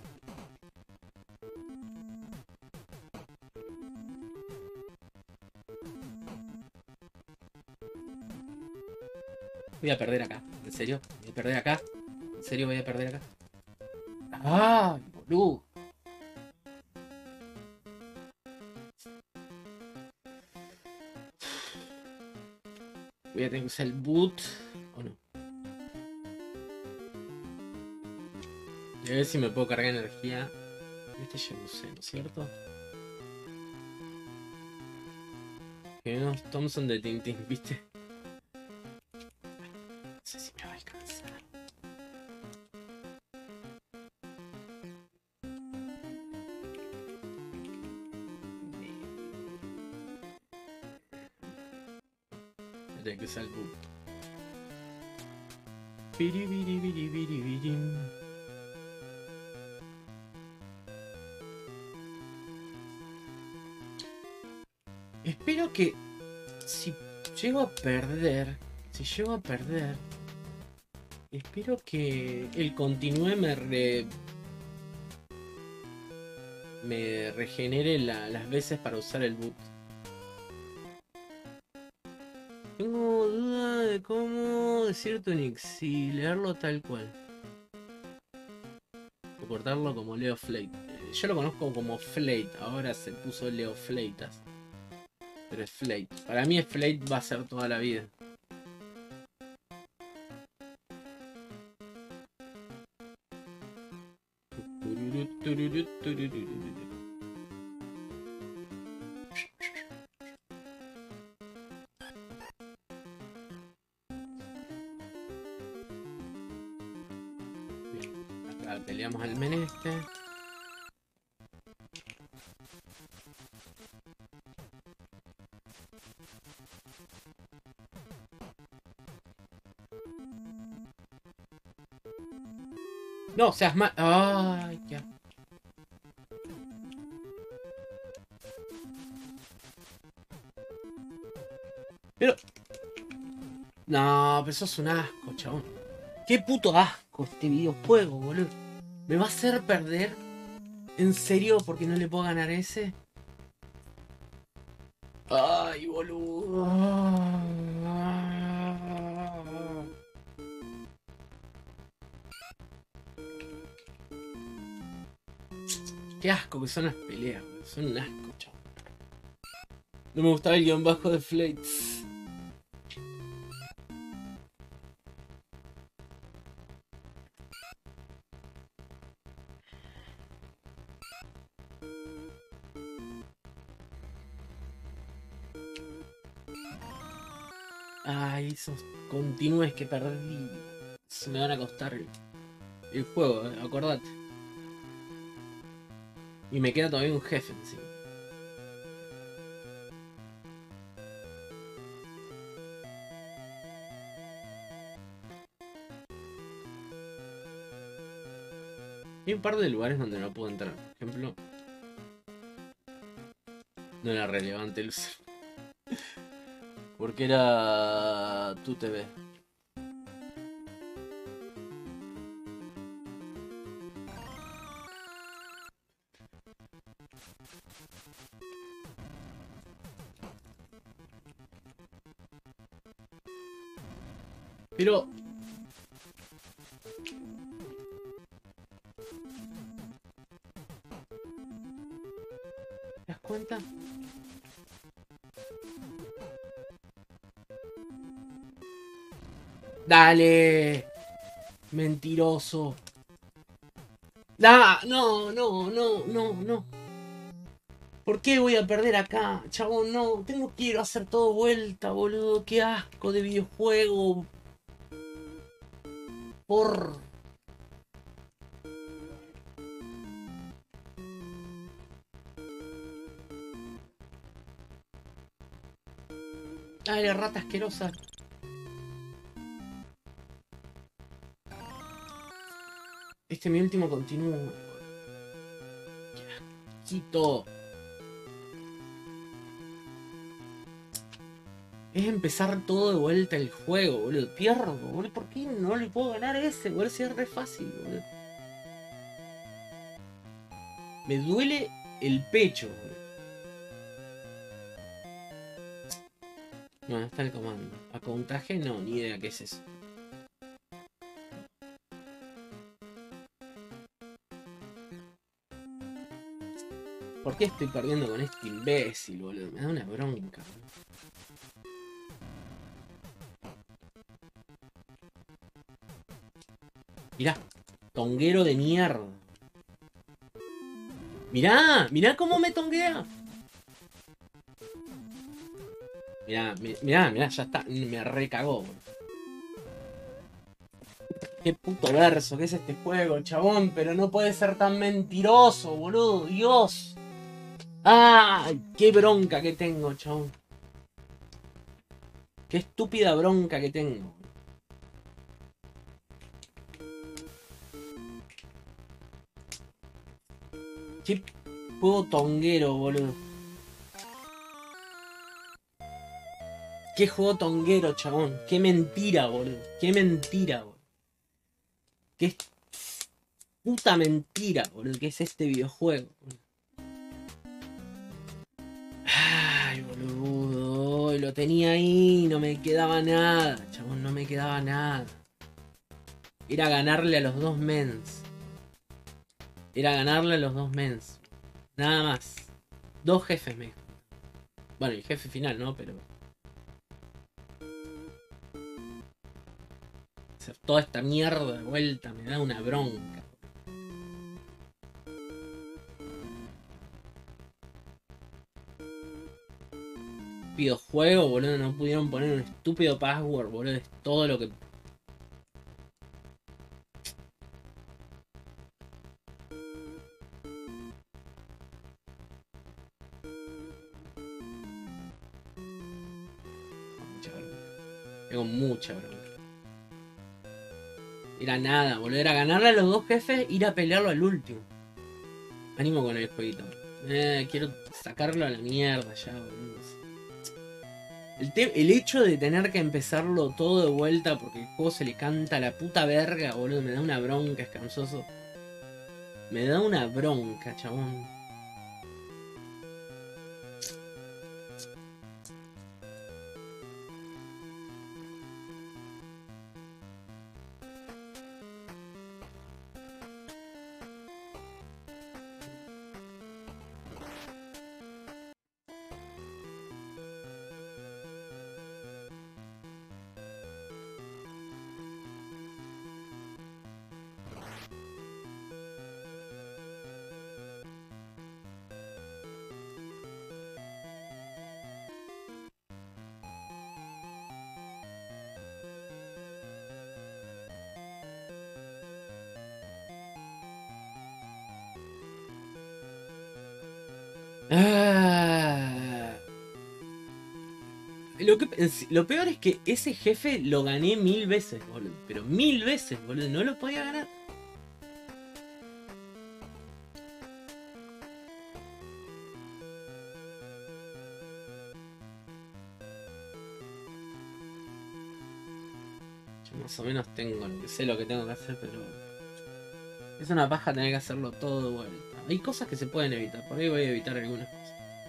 Voy a perder acá. ¿En serio? ¿Voy a perder acá? ¿En serio voy a perder acá? ¡Ah! ¡Boludo! Voy a tener que usar el boot. ¿O no? Y a ver si me puedo cargar energía. Este ya lo usé, ¿no es cierto? Que unos Thompson de Tintín, ¿viste? No sé si me va a alcanzar. Voy a tener que usar el boot. Espero que si llego a perder, espero que el continúe me regenere las veces para usar el boot. Tengo duda de cómo decir tu nick, si leerlo tal cual o cortarlo como Leo Flate. Yo lo conozco como Flate, ahora se puso Leo Fleitas. Pero es Flate. Para mí Flate va a ser toda la vida. Bien, acá peleamos al meneste. No, seas mal. Ay, ya. Pero... No, pero eso es un asco, chabón. Qué puto asco este videojuego, boludo. ¿Me va a hacer perder? ¿En serio? ¿Porque no le puedo ganar a ese? Ay, boludo. Qué asco que son las peleas, boludo. Son un asco, chabón. No me gustaba el guión bajo de Flates. Ay, esos continúes que perdí. Se me van a costar el juego, acordate. Y me queda todavía un jefe encima. Hay un par de lugares donde no puedo entrar. Por ejemplo, no era relevante el uso. Porque era tu TV. Pero ¿te das cuenta? Dale, mentiroso. Ah, no, no, no, no, no. ¿Por qué voy a perder acá? Chabón, no. Quiero hacer todo vuelta, boludo. Qué asco de videojuego. Por... Ay, la rata asquerosa. Este es mi último continúo. Qué asquito. Es empezar todo de vuelta el juego, boludo. Pierdo, boludo. ¿Por qué no le puedo ganar a ese, boludo? Si es re fácil, boludo. Me duele el pecho, boludo. No, está el comando. A contaje no, ni idea qué es eso. ¿Por qué estoy perdiendo con este imbécil, boludo? Me da una bronca, boludo. Mirá, tonguero de mierda. Mirá, mirá cómo me tonguea. Mirá, mirá, mirá, ya está. Me recagó, boludo. Qué puto verso que es este juego, chabón. Pero no puede ser tan mentiroso, boludo. Dios. ¡Ay! ¡Qué bronca que tengo, chabón! ¡Qué estúpida bronca que tengo! ¡Qué juego tonguero, boludo! ¡Qué juego tonguero, chabón! ¡Qué mentira, boludo! ¡Qué mentira, boludo! ¡Qué puta mentira, boludo! ¿Qué es este videojuego, boludo? Ay, boludo, lo tenía ahí, no me quedaba nada, chabón, no me quedaba nada. Era ganarle a los dos mens. Era ganarle a los dos mens. Nada más. Dos jefes me. Bueno, el jefe final, ¿no? Pero... hacer toda esta mierda de vuelta me da una bronca. Juego, boludo, no pudieron poner un estúpido password, boludo, es todo lo que... Mucha bronca. Tengo mucha bronca. Era nada, boludo, era ganarle a los dos jefes, ir a pelearlo al último. Ánimo con el jueguito. Quiero sacarlo a la mierda ya, boludo. El hecho de tener que empezarlo todo de vuelta porque el juego se le canta a la puta verga, boludo, me da una bronca, escansoso. Me da una bronca, chabón. Ah. Lo peor es que ese jefe lo gané 1000 veces, boludo. Pero 1000 veces, boludo. No lo podía ganar. Yo más o menos sé lo que tengo que hacer, pero... Es una paja tener que hacerlo todo de vuelta. Hay cosas que se pueden evitar. Por ahí voy a evitar algunas cosas.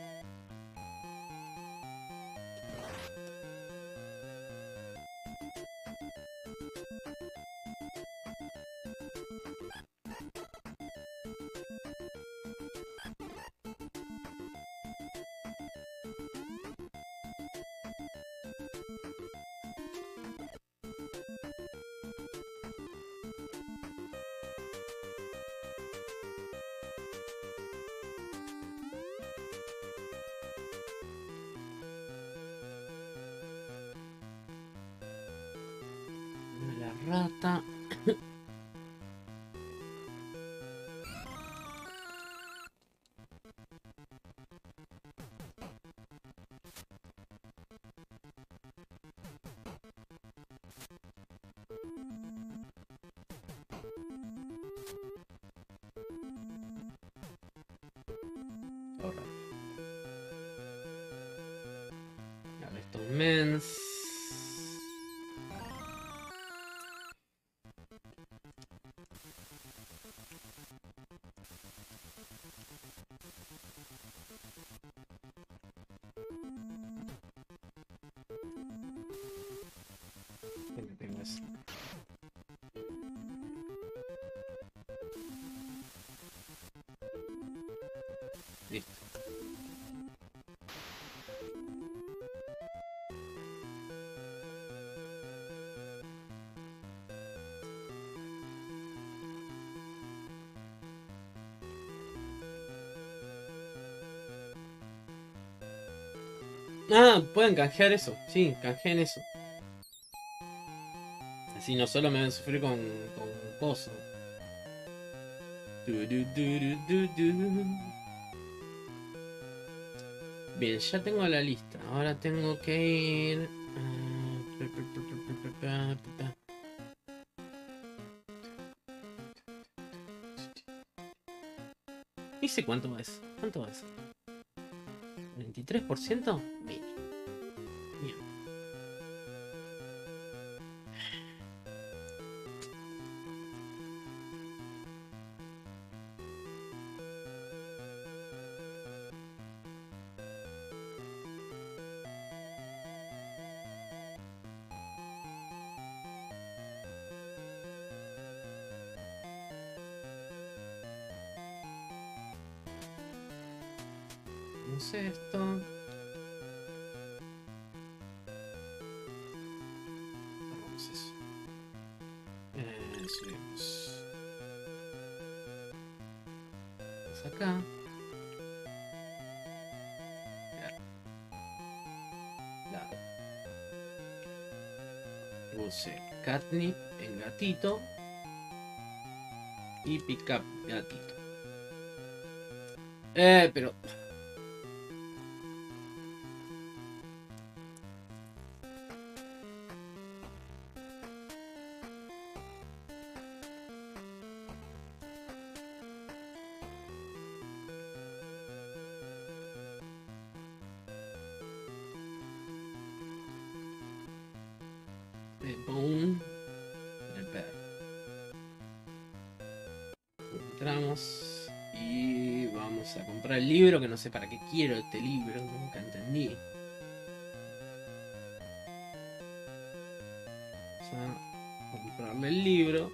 La rata. Ahora. Estos mens. Tengo eso. Listo. Ah, pueden canjear eso. Sí, canjeen eso. Así no solo me van a sufrir con coso. Bien, ya tengo la lista. Ahora tengo que ir. ¿Y sé cuánto es? ¿Cuánto es? ¿23%? Bien. Bien. Hacemos esto. Hagamos eso. Subimos. Vamos acá. Claro. Puse catnip en gatito. Y pick up gatito. Pero... Bone. El perro. Entramos. Y vamos a comprar el libro, que no sé para qué quiero este libro, nunca entendí. Vamos a comprarle el libro.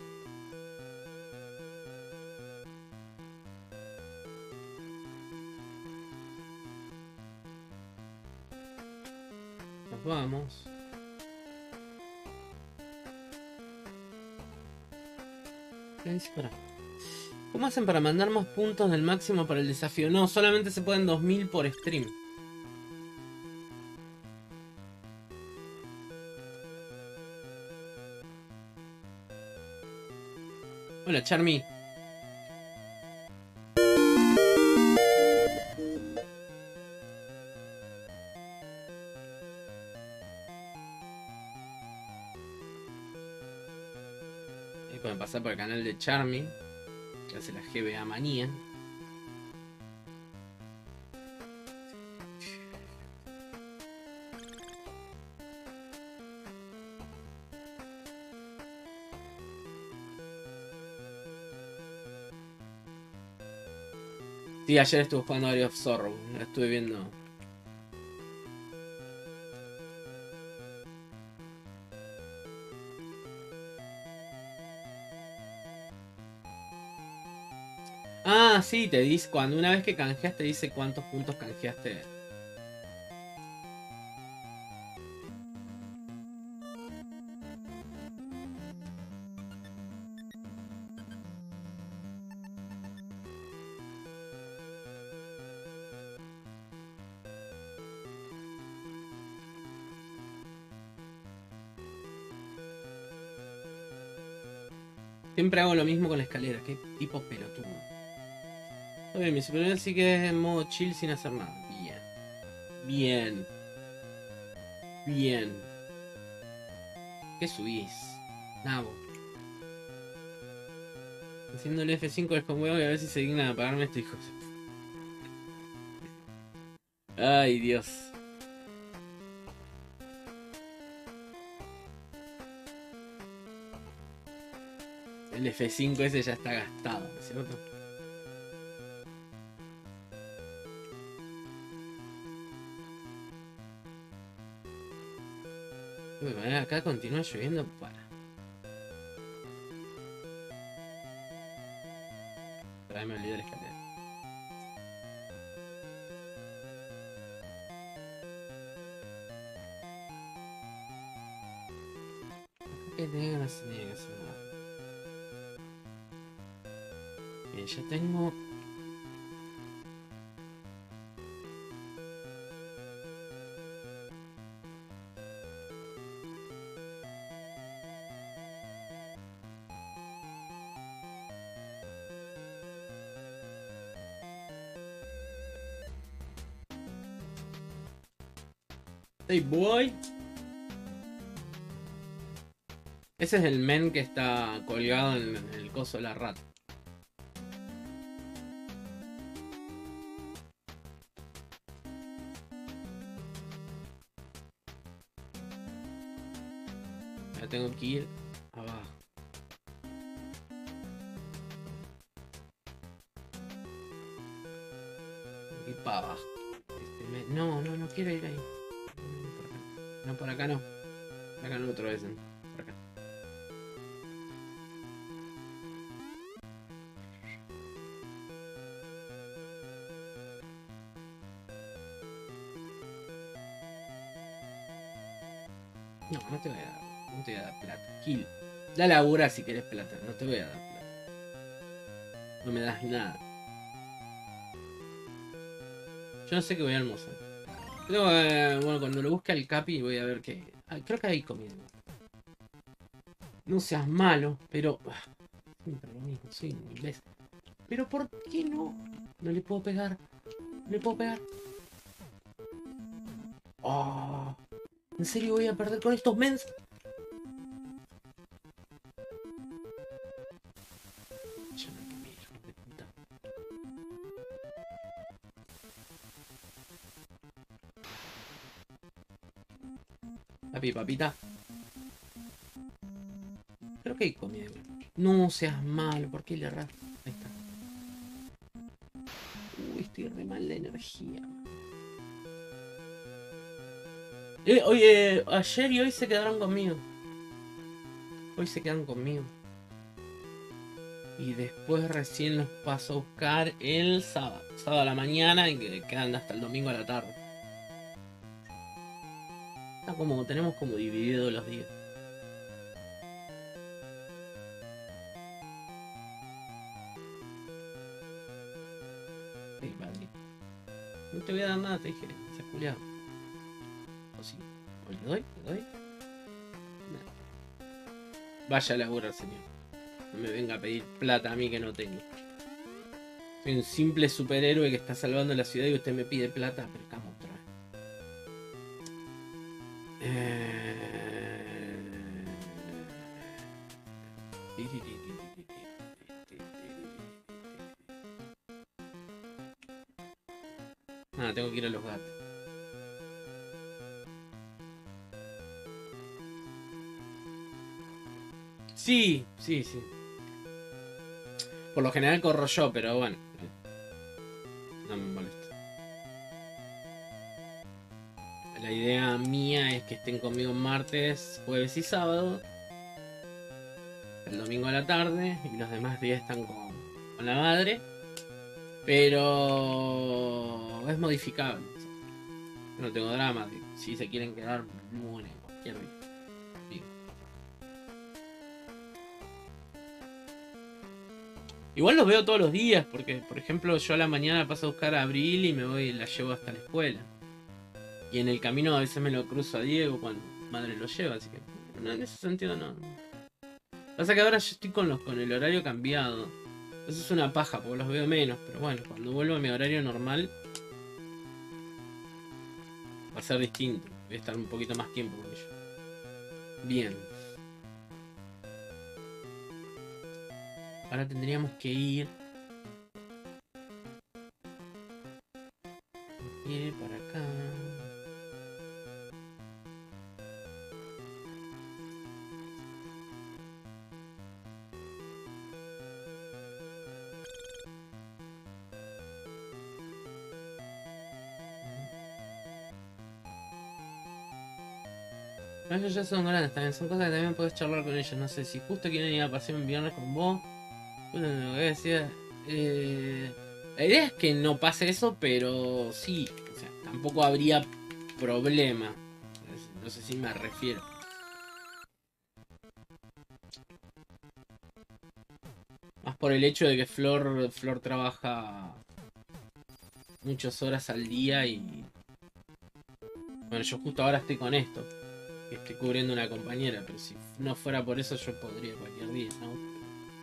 Nos vamos. ¿Qué dice para? ¿Cómo hacen para mandar más puntos del máximo para el desafío? No, solamente se pueden 2000 por stream. Hola, Charmy. Ahí pueden pasar por el canal de Charmy, que hace la GBA manía. Sí, ayer estuve jugando Area of Sorrow, la estuve viendo. Ah, sí, te dice, cuando una vez que canjeas te dice cuántos puntos canjeaste. Siempre hago lo mismo con la escalera, qué tipo pelotudo. Está bien, mi supervivencia sí que es en modo chill sin hacer nada. Bien. Bien. Bien. ¿Qué subís? Nabo. Haciendo el F5 es con huevo y a ver si se dignan a apagarme este hijo. Ay, Dios. El F5 ese ya está gastado, ¿no es cierto? Acá continúa lloviendo para. Pero ahí me olvidé la escalera. Que tenga no se tiene que hacer nada. Bien, ya tengo. Hey boy. Ese es el men que está colgado en el coso de la rata. Ya tengo que ir abajo. Tengo que ir para abajo. No, no quiero ir ahí. No, por acá no. Por acá no otra vez. Por acá. No, no te voy a dar. No te voy a dar plata. Kill. Da labura si querés plata. No te voy a dar plata. No me das nada. Yo no sé qué voy a almorzar. Pero, bueno, cuando lo busque al Capi voy a ver qué. Ah, creo que hay comida. No seas malo, pero. Siempre lo mismo, soy un inglés. Pero ¿por qué no? No le puedo pegar. No le puedo pegar. Oh, ¿en serio voy a perder con estos mens? Papi, papita. ¿Por qué hay comida? No seas malo, ¿por qué le erras? Ahí está. Uy, estoy re mal de energía. Oye, ayer y hoy se quedaron conmigo. Hoy se quedan conmigo. Y después recién los paso a buscar el sábado. Sábado a la mañana y que quedan hasta el domingo a la tarde. Está como, tenemos como dividido los días. Sí, padre. No te voy a dar nada, te dije. Se ha culiado. O sí. O le doy, le doy. Nada. Vaya a laburar, señor. No me venga a pedir plata a mí que no tengo. Soy un simple superhéroe que está salvando la ciudad y usted me pide plata. Pero cama otra vez. Ah, tengo que ir a los gatos. Sí, sí, sí. Por lo general corro yo, pero bueno. No me molesta. La idea mía es que estén conmigo martes, jueves y sábado. El domingo a la tarde. Y los demás días están con la madre. Pero es modificable. No tengo drama. Si se quieren quedar, mueren cualquier día. Igual los veo todos los días, porque por ejemplo yo a la mañana paso a buscar a Abril y me voy y la llevo hasta la escuela. Y en el camino a veces me lo cruzo a Diego cuando madre lo lleva, así que no, en ese sentido no. Pasa que ahora yo estoy con el horario cambiado. Eso es una paja porque los veo menos, pero bueno, cuando vuelvo a mi horario normal va a ser distinto. Voy a estar un poquito más tiempo con ellos. Bien. Ahora tendríamos que ir para acá. Ellos ya son grandes también, son cosas que también puedes charlar con ellos. No sé si justo quieren ir a pasear un viernes con vos. Bueno, lo que decía, la idea es que no pase eso, pero sí, o sea, tampoco habría problema. No sé si me refiero. Más por el hecho de que Flor trabaja muchas horas al día y... Bueno, yo justo ahora estoy con esto. Estoy cubriendo una compañera, pero si no fuera por eso yo podría cualquier día, ¿no?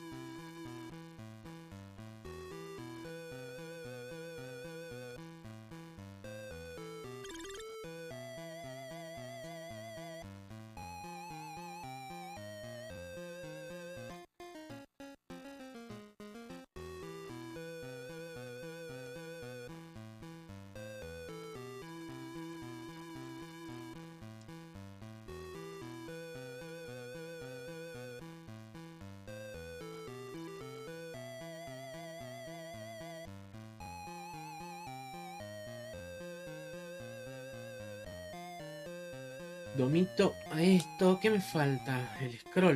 Domito a esto. ¿Qué me falta? El scroll.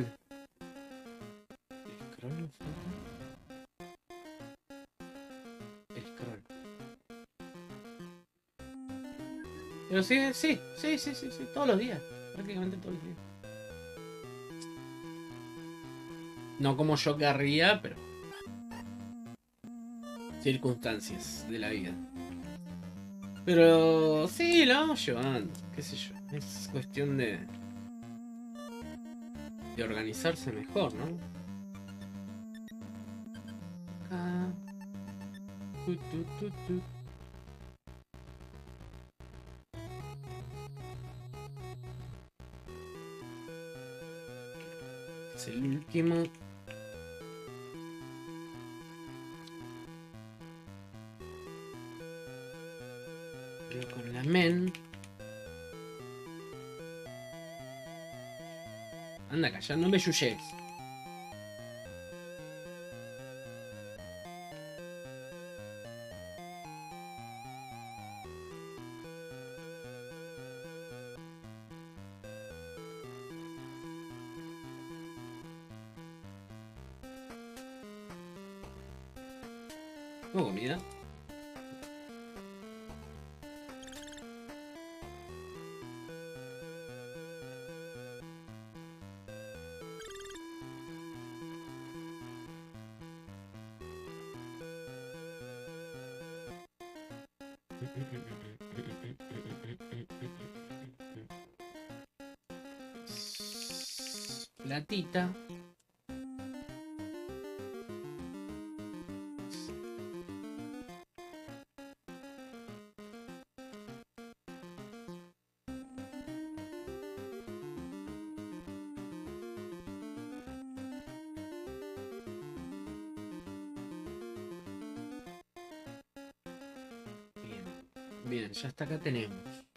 ¿El scroll me falta? El scroll. Pero sí. Todos los días. Prácticamente todos los días. No como yo querría, pero... circunstancias de la vida. Pero sí, la vamos llevando. Qué sé yo. Es cuestión de organizarse mejor, ¿no? Acá. Es el último. Pero con la men. Anda, calla, no me yuyes. ¿Tengo comida? Platita. Bien, bien, ya hasta acá tenemos.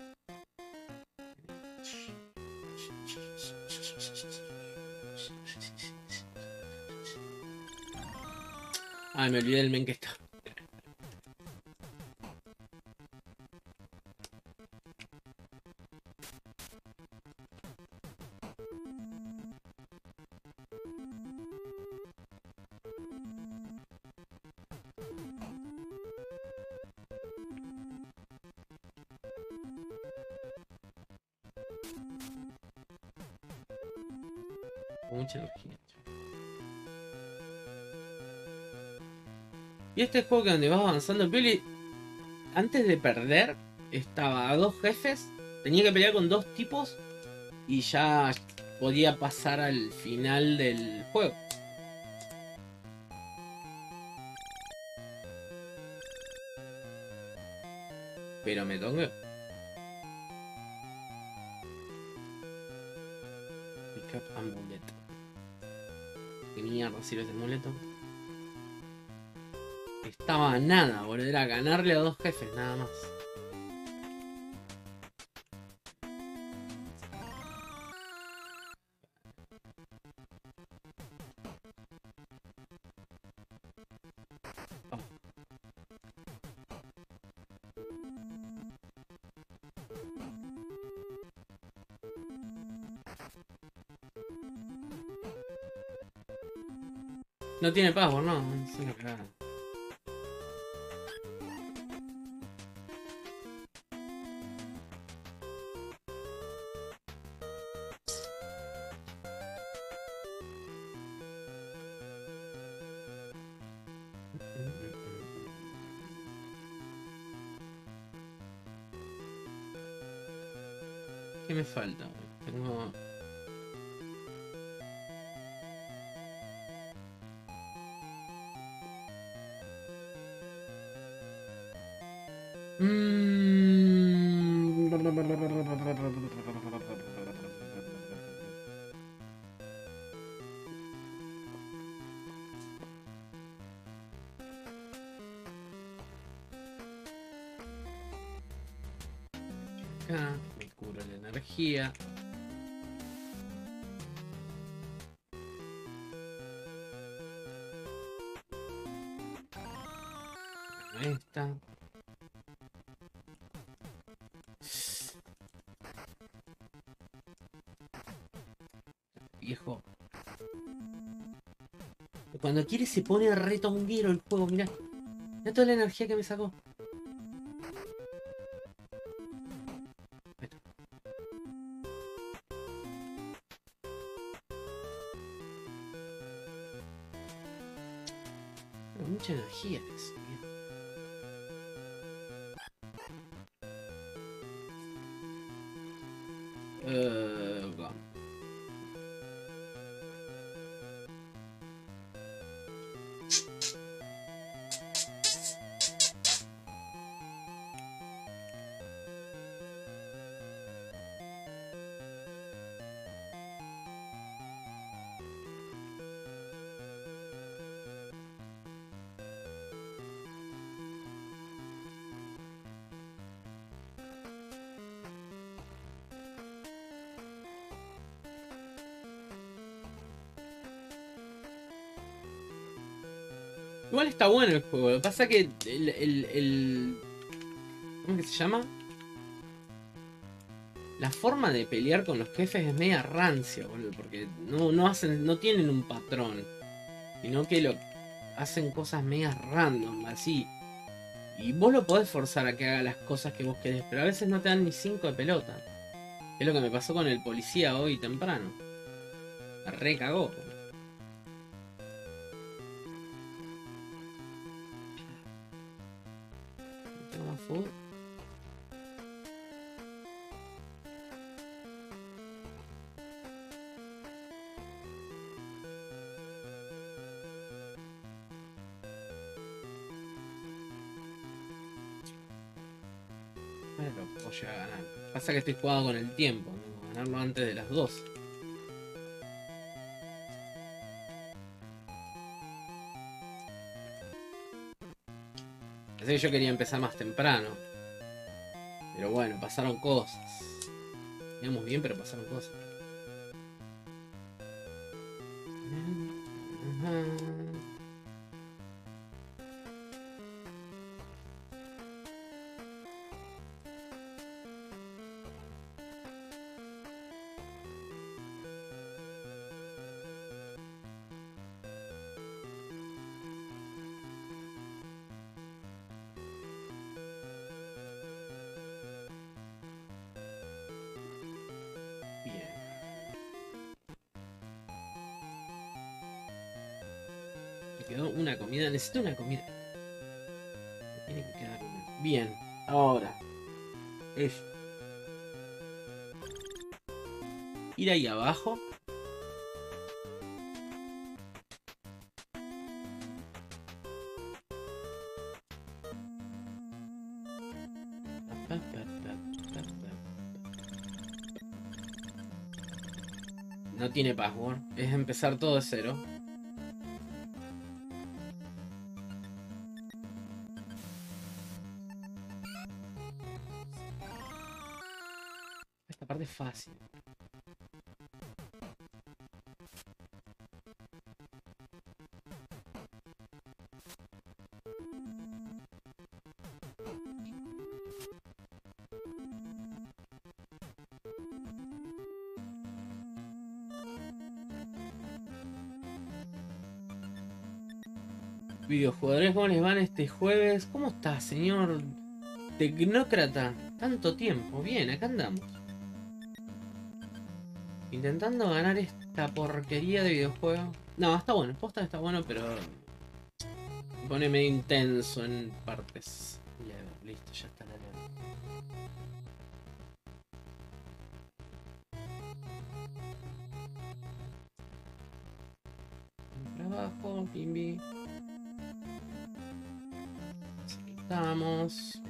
Ay, me olvidé del men que está. Mucha energía. Y este juego que donde vas avanzando, Pili, antes de perder, estaba a 2 jefes, tenía que pelear con 2 tipos y ya podía pasar al final del juego. Pero me toca. Pick up amulet. ¿Qué mierda sirve ese amuleto? Estaba a nada, volver a ganarle a 2 jefes, nada más. No tiene password, no, es una cagada. ¿Qué me falta? Tengo... Acá me cubro la energía. Esta. Viejo. Cuando quiere se pone re tonguero el juego, mirá. Mirá toda la energía que me sacó. Mucha energía eso. Vamos. Igual está bueno el juego, lo que pasa que ¿cómo que se llama? La forma de pelear con los jefes es media rancia, boludo, porque no tienen un patrón, sino que hacen cosas medias random, así. Y vos lo podés forzar a que haga las cosas que vos querés, pero a veces no te dan ni 5 de pelota. Es lo que me pasó con el policía hoy temprano. La recagó. Tengo más food. Lo puedo llegar a ganar. Pasa que estoy jugando con el tiempo. Tengo que ganarlo antes de las 12. Así que yo quería empezar más temprano. Pero bueno, pasaron cosas. Íbamos bien, pero pasaron cosas. Bien. Me quedó una comida. Necesito una comida. Me tiene que quedar una. Bien. Ahora. Es ir ahí abajo. No tiene password. Es empezar todo de cero. Esta parte es fácil. Videojugadores, ¿cómo les van este jueves? ¿Cómo está, señor tecnócrata? Tanto tiempo. Bien, acá andamos. Intentando ganar esta porquería de videojuego. No, está bueno. Posta está bueno, pero me pone medio intenso en partes. Listo, ya está la level. Trabajo, pimbi. Estamos.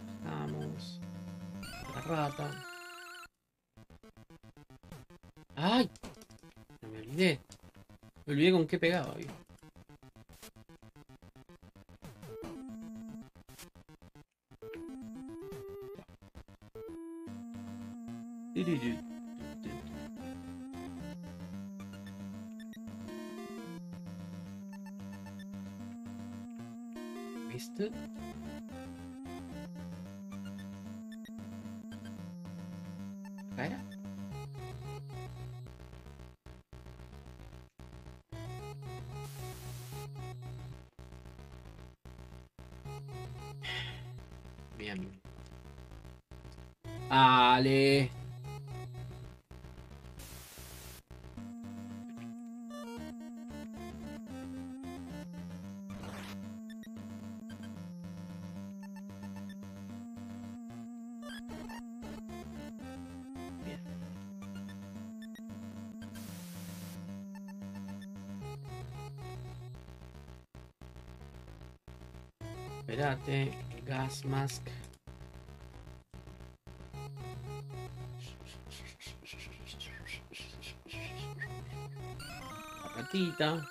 La rata. ¡Ay! No me olvidé. Me olvidé con qué pegaba, ¿viste? ¿Viste? ¿Acá era? Bien. Ale. Bien. Espérate. Gas mask. La ratita.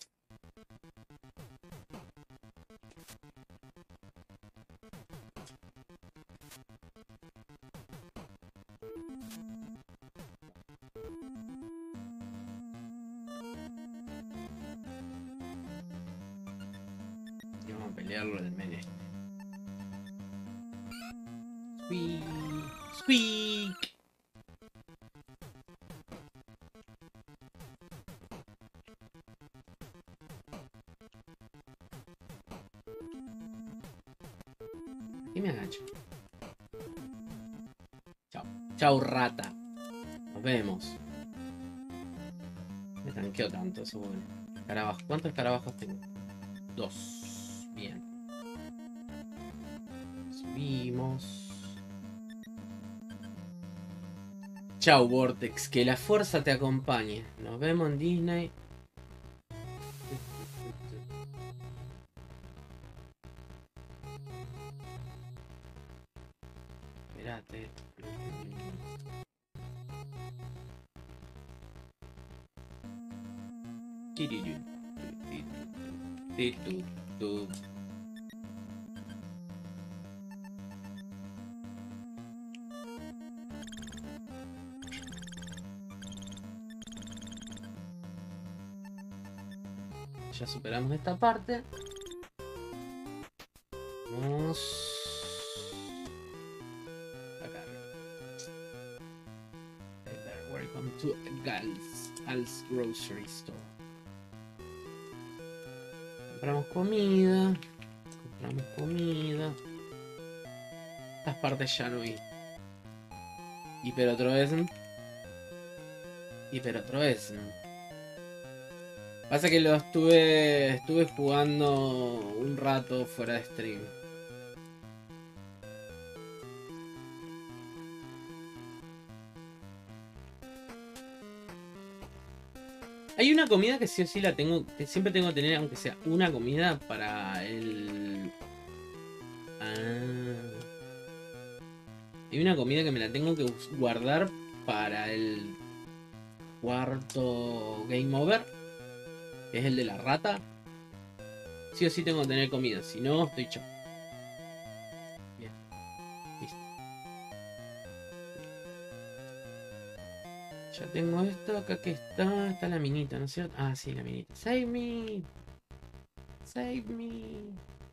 Y vamos a pelearlo del men este. Squeak. Squeak. Y me agacho. Chao. Chao, rata. Nos vemos. Me tanqueo tanto, eso bueno. Escarabajos. ¿Cuántos escarabajos tengo? 2. Bien. Subimos. Chao, Vortex. Que la fuerza te acompañe. Nos vemos en Disney. Espérate. Ya superamos esta parte. Vamos acá. Welcome to Al's Grocery Store. Compramos comida. Estas partes ya no vi. Hiperotrovesen. Pasa que lo estuve jugando un rato fuera de stream. Hay una comida que sí o sí la tengo, que siempre tengo que tener, aunque sea una comida para el... Hay una comida que me la tengo que guardar para el cuarto Game Over, que es el de la rata. Sí o sí tengo que tener comida, si no estoy chao. Bien, listo. Ya tengo esto, acá que está la minita, ¿no es cierto? Ah, sí, la minita. Save me. Save me.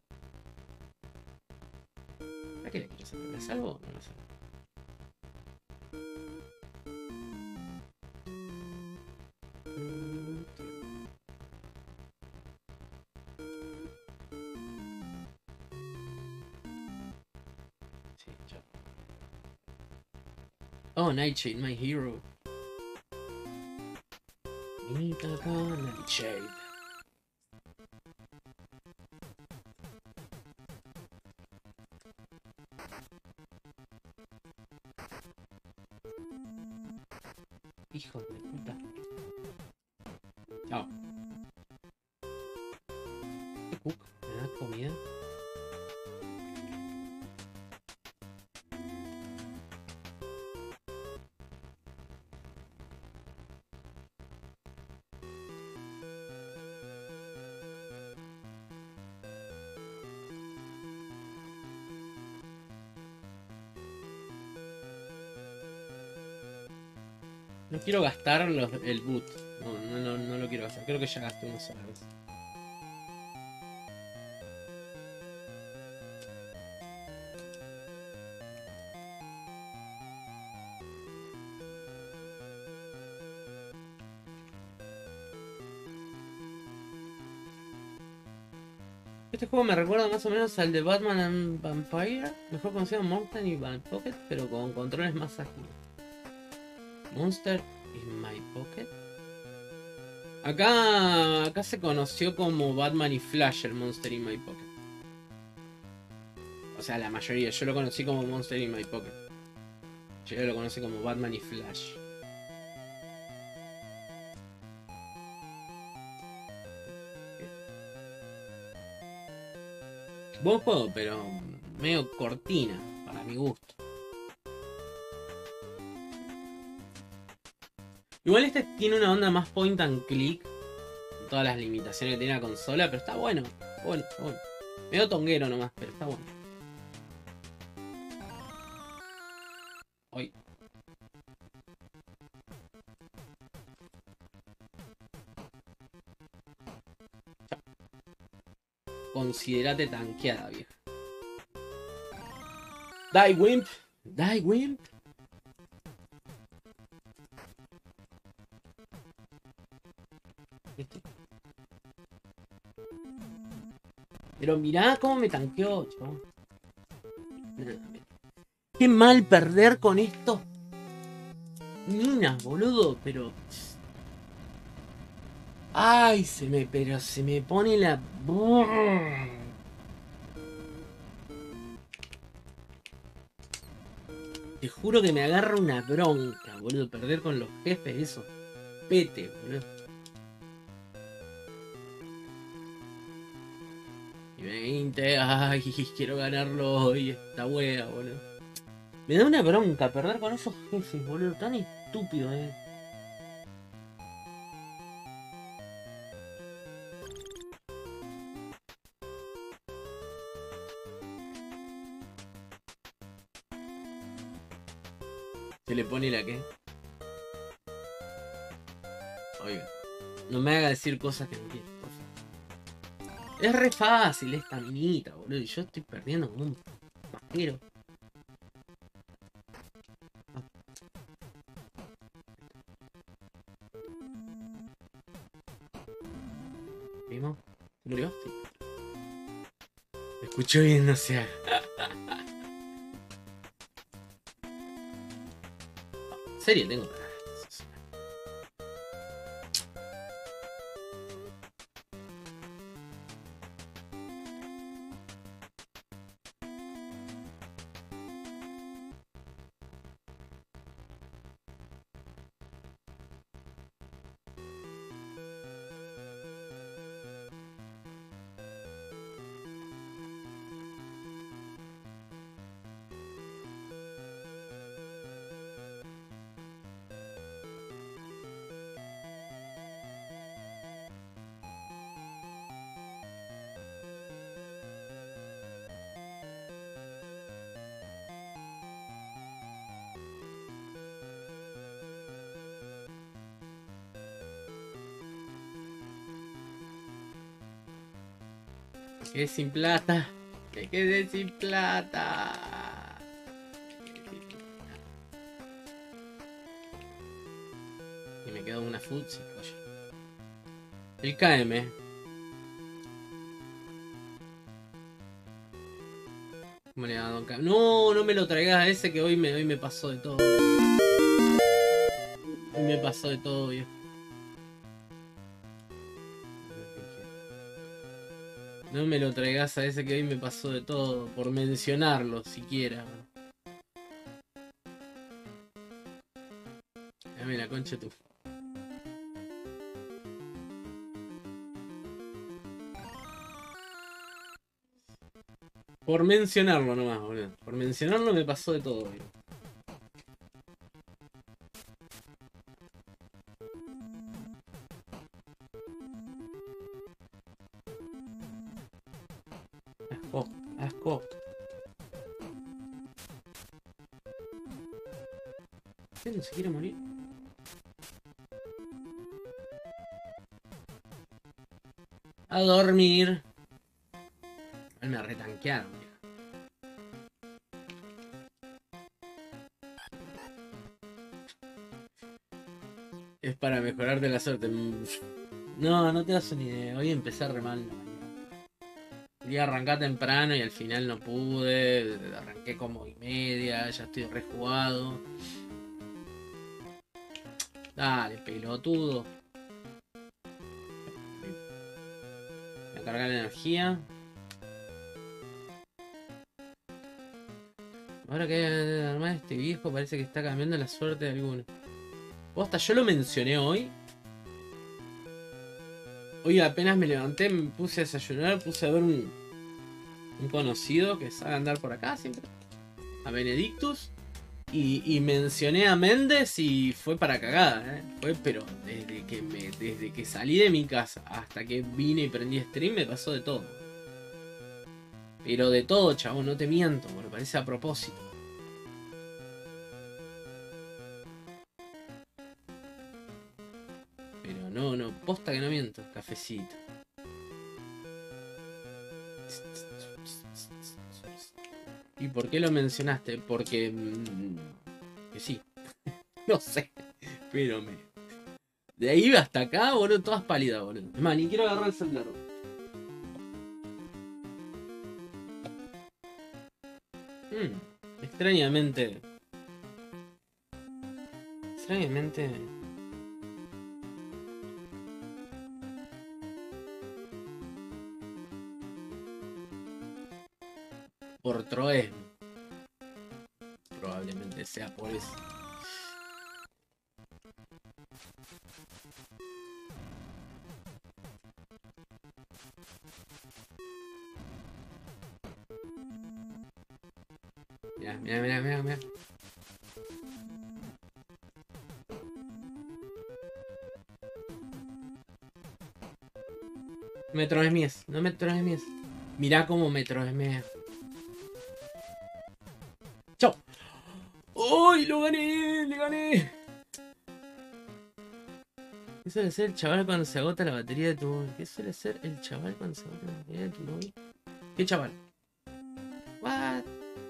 ¿Para qué le quiero hacer? ¿La salvo o no la salvo? Sí, chao. Oh, Nightshade, my hero. Minita acá, Nightshade. Hijo de puta. Chao. ¿Qué cook? ¿Me da comida? No quiero gastar el boot. No lo quiero gastar. Creo que ya gasté una sola vez. Este juego me recuerda más o menos al de Batman and Vampire, mejor conocido Mountain y My Pocket, pero con controles más ágiles. Monster in My Pocket. Acá se conoció como Batman y Flash el Monster in My Pocket. O sea, la mayoría. Yo lo conocí como Monster in My Pocket. Yo lo conocí como Batman y Flash. Buen juego, pero medio cortina, para mi gusto. Igual este tiene una onda más point and click. Con todas las limitaciones que tiene la consola, pero está bueno. Está bueno. Medio tonguero nomás, pero está bueno. Hoy. Considerate tanqueada, vieja. Die, wimp. Die, wimp. Pero mirá cómo me tanqueó, chabón. Qué mal perder con estos minas, boludo, pero... Ay, pero se me pone la... Te juro que me agarra una bronca, boludo, perder con los jefes, eso. Pete, boludo. Y 20, ay, quiero ganarlo hoy, esta wea, boludo. Me da una bronca perder con esos jefes, boludo, tan estúpido, ¿Se le pone la qué? Oiga, no me haga decir cosas que no quiero, por favor. Es re fácil esta minita, boludo, y yo estoy perdiendo como un vaquero. ¿Vimos? ¿Murió? Sí. Me escucho bien, no sé. ¿En serio tengo? Me quedé sin plata. Me quedé sin plata. Y me quedó una futsi, oye. El KM. ¿Cómo le da Don KM? No, no me lo traigas a ese que hoy me pasó de todo. Hoy me pasó de todo, viejo. No me lo traigas a ese que hoy me pasó de todo, por mencionarlo siquiera. Dame la concha tú. Por mencionarlo nomás, boludo. Por mencionarlo me pasó de todo, boludo. Asco. ¿Qué no se quiere morir? A dormir. Me retanquearon, viejo. Es para mejorarte la suerte. No, no te das una idea. Hoy empecé re mal. Quería arrancar temprano y al final no pude. Arranqué como y media. Ya estoy rejugado. Dale, pelotudo. Voy a cargar la energía. Ahora que además este viejo parece que está cambiando la suerte de alguno. Posta, yo lo mencioné hoy. Hoy apenas me levanté, me puse a desayunar, puse a ver un conocido que sabe andar por acá siempre. A Benedictus. Y mencioné a Méndez y fue para cagada, Fue, pero desde que salí de mi casa hasta que vine y prendí stream me pasó de todo. Pero de todo, chabón, no te miento, me parece a propósito. Pero no, posta que no miento, cafecito. ¿Y por qué lo mencionaste? Porque... que sí. No sé. Pero de ahí hasta acá, boludo, todas pálidas, boludo. Es más, ni quiero agarrar el celular, boludo. Extrañamente. Extrañamente. Por troesmo. Probablemente sea por eso. Mira, mira, mira, mira, mira. Me troesmies, no me troesmies. Mirá cómo me troesmea. ¡Chao! ¡Uy! ¡Lo gané! ¡Le gané! ¿Qué suele ser el chaval cuando se agota la batería de tu móvil? ¿Qué suele ser el chaval cuando se agota la batería de tu móvil? ¿Qué chaval? What?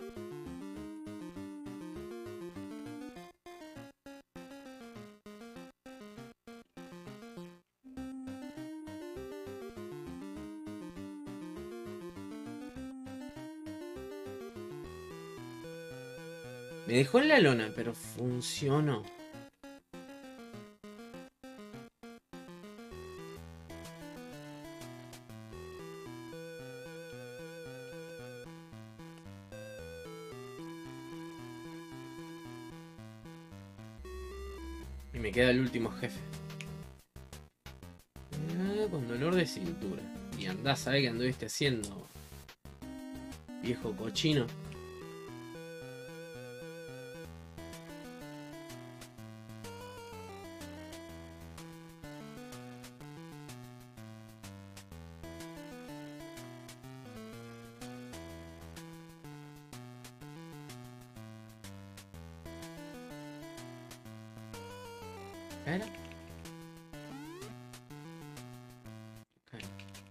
Me dejó en la lona, pero funcionó. Y me queda el último jefe. Con dolor de cintura. Y andás, ¿sabés qué anduviste haciendo? Viejo cochino. ¿Era? Okay.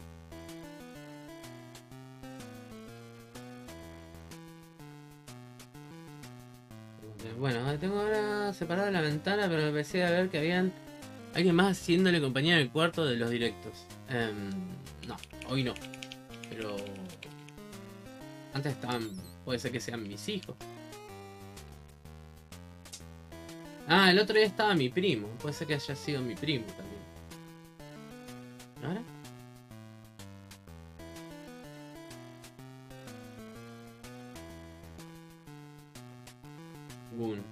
Bueno, tengo ahora separada la ventana, pero me empecé a ver que habían alguien más haciéndole compañía en el cuarto de los directos. No, hoy no. Pero antes estaban, puede ser que sean mis hijos. Ah, el otro día estaba mi primo. Puede ser que haya sido mi primo también. ¿Ahora? Gun.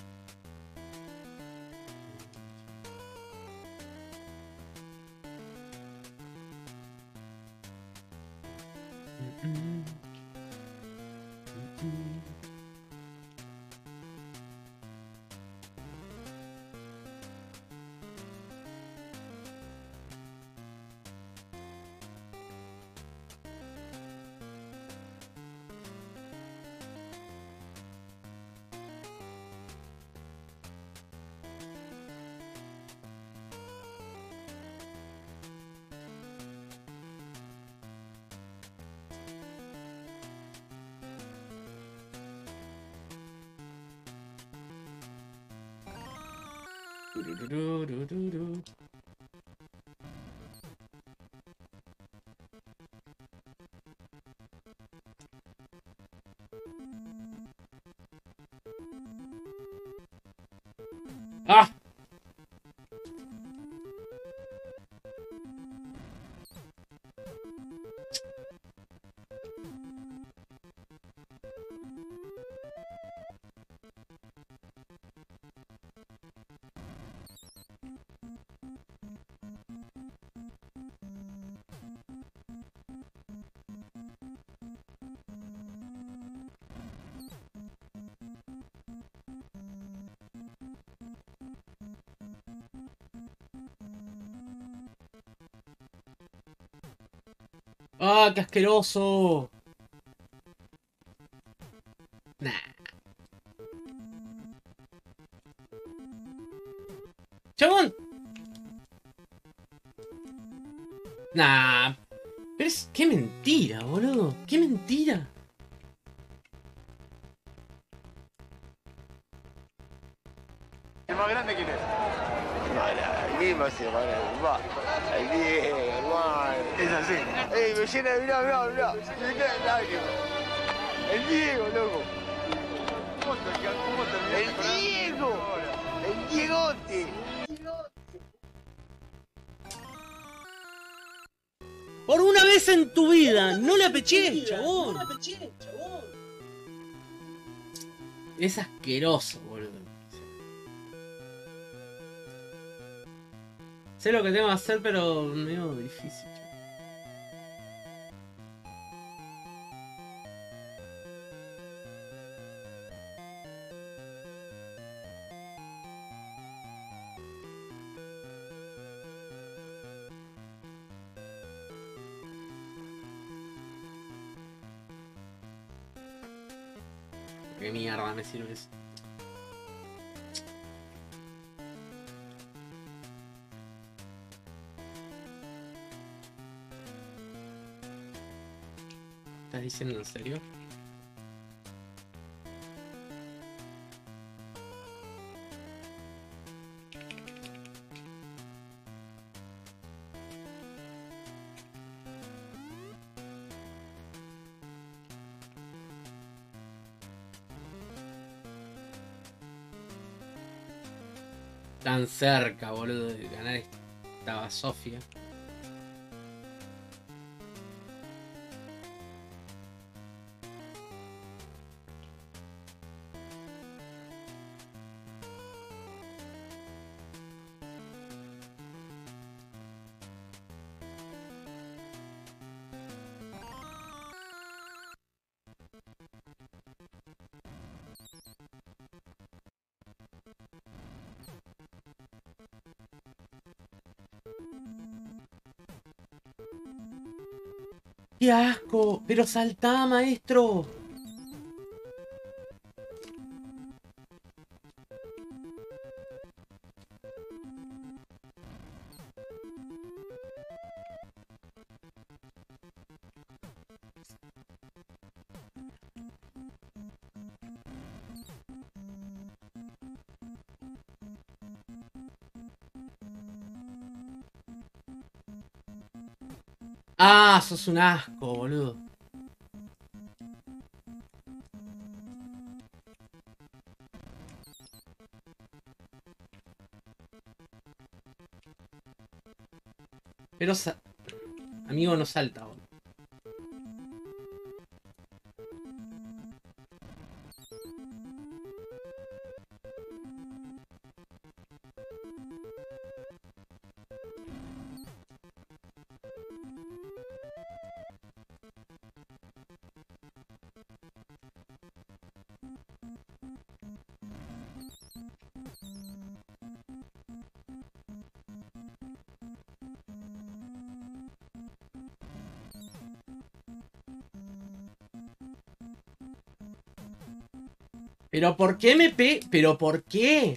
¡Ah! ¡Ah, qué asqueroso! Nah. ¡Chabón! Nah. Pero es... ¡Qué mentira, boludo! ¡Qué mentira! ¿El más grande quién es? Aquí me hace mal aquí, hermano. Es así. Ey, me llena de mirá. Me queda lágrimas. El Diego, loco. ¿Cómo terminaste El con algo? Diego. El Diegote. Por una vez en tu vida, no la peché, chabón. Es asqueroso, boludo. Sé lo que tengo que hacer, pero medio difícil. ¿Qué mierda me sirve eso? ¿Estás diciendo en serio? Tan cerca, boludo, de ganar estaba Sofía. ¡Qué asco! ¡Pero saltá, maestro! ¡Ah! ¡Sos un asco, boludo! Pero amigo, no salta, boludo. ¿Pero por qué ¿Pero por qué?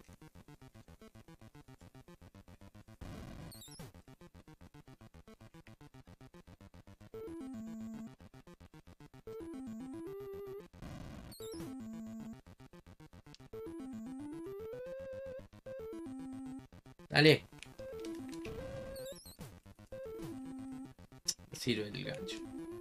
Dale. Sirve el gancho.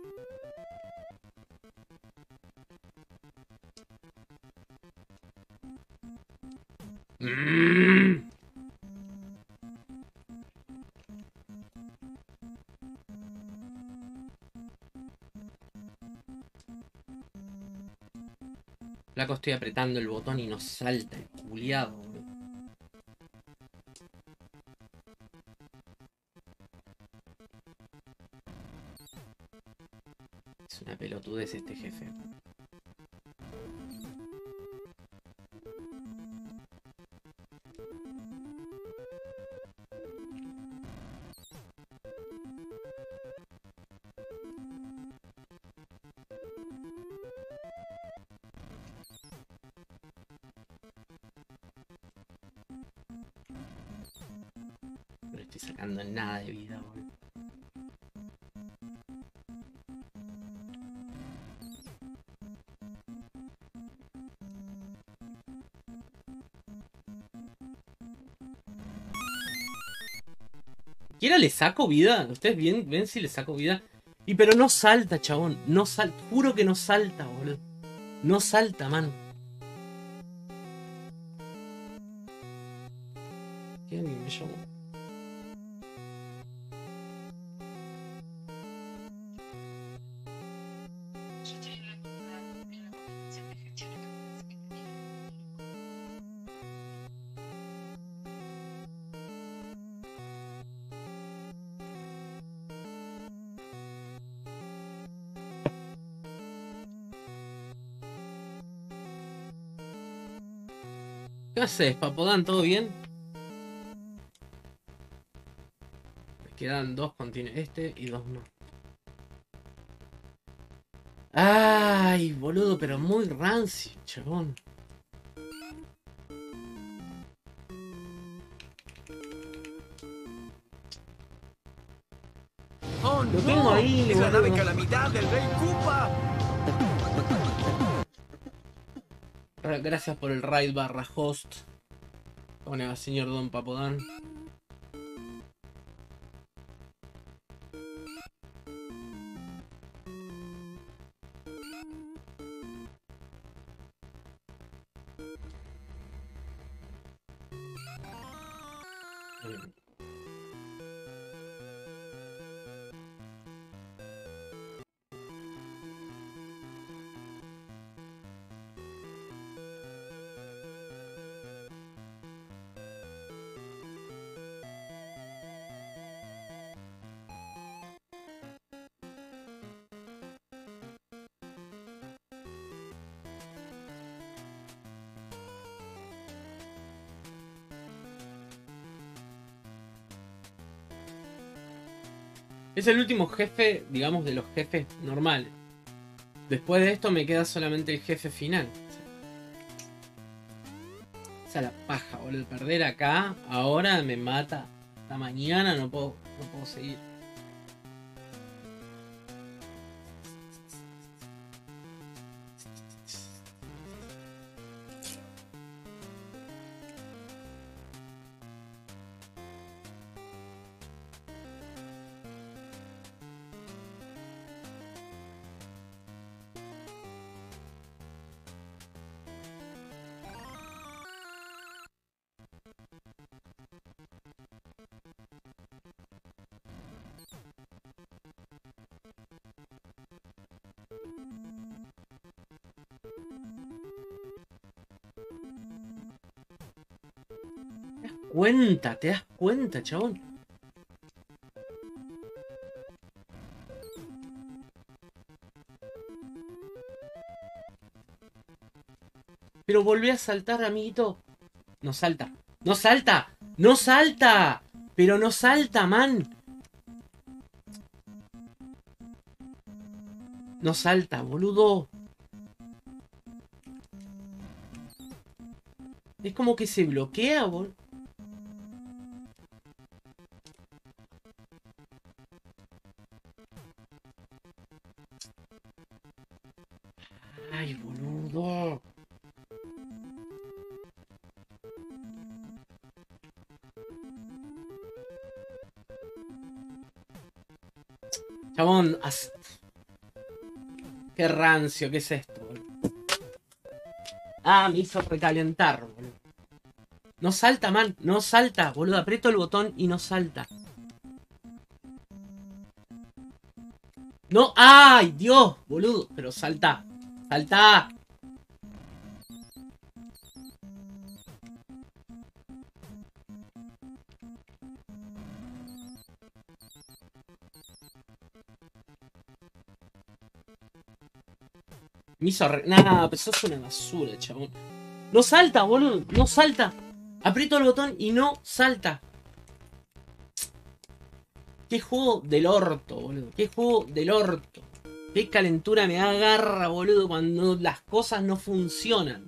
Flaco, estoy apretando el botón y no salta el culiado, boludo. Es una pelotudez este jefe. No le estoy sacando nada de vida, boludo. ¿Quiera le saco vida? ¿Ustedes ven si le saco vida? Y pero no salta, chabón. No salta. Juro que no salta, boludo. No salta, man. ¿Qué alguien me llamó? ¿Qué haces, Papodán? ¿Todo bien? Me quedan 2 continentes. Este y 2 no. Ay, boludo, pero muy rancio, chabón. ¡Oh, Lo no! tengo ahí, ¡Es la boludo. nave calamidad del Rey Koopa! Gracias por el raid / host. ¿Cómo le va, señor Don Papodán? Es el último jefe, digamos, de los jefes normales. Después de esto me queda solamente el jefe final. Esa es la paja, boludo. Perder acá, ahora me mata. Hasta mañana no puedo seguir. ¿Te das cuenta, chabón? Pero volví a saltar, amiguito. No salta. ¡No salta! ¡No salta! Pero no salta, man. No salta, boludo. Es como que se bloquea, boludo. Ay, boludo. Chabón, qué rancio, ¿qué es esto, boludo? Ah, me hizo recalentar, boludo. No salta, man, no salta, boludo. Aprieto el botón y no salta. No, ¡ay, Dios, boludo! Pero salta, salta. Me hizo Nah, pero sos una basura, chabón. No salta, boludo, no salta. Aprieto el botón y no salta. Qué juego del orto, boludo. Qué juego del orto. Qué calentura me agarra, boludo, cuando las cosas no funcionan.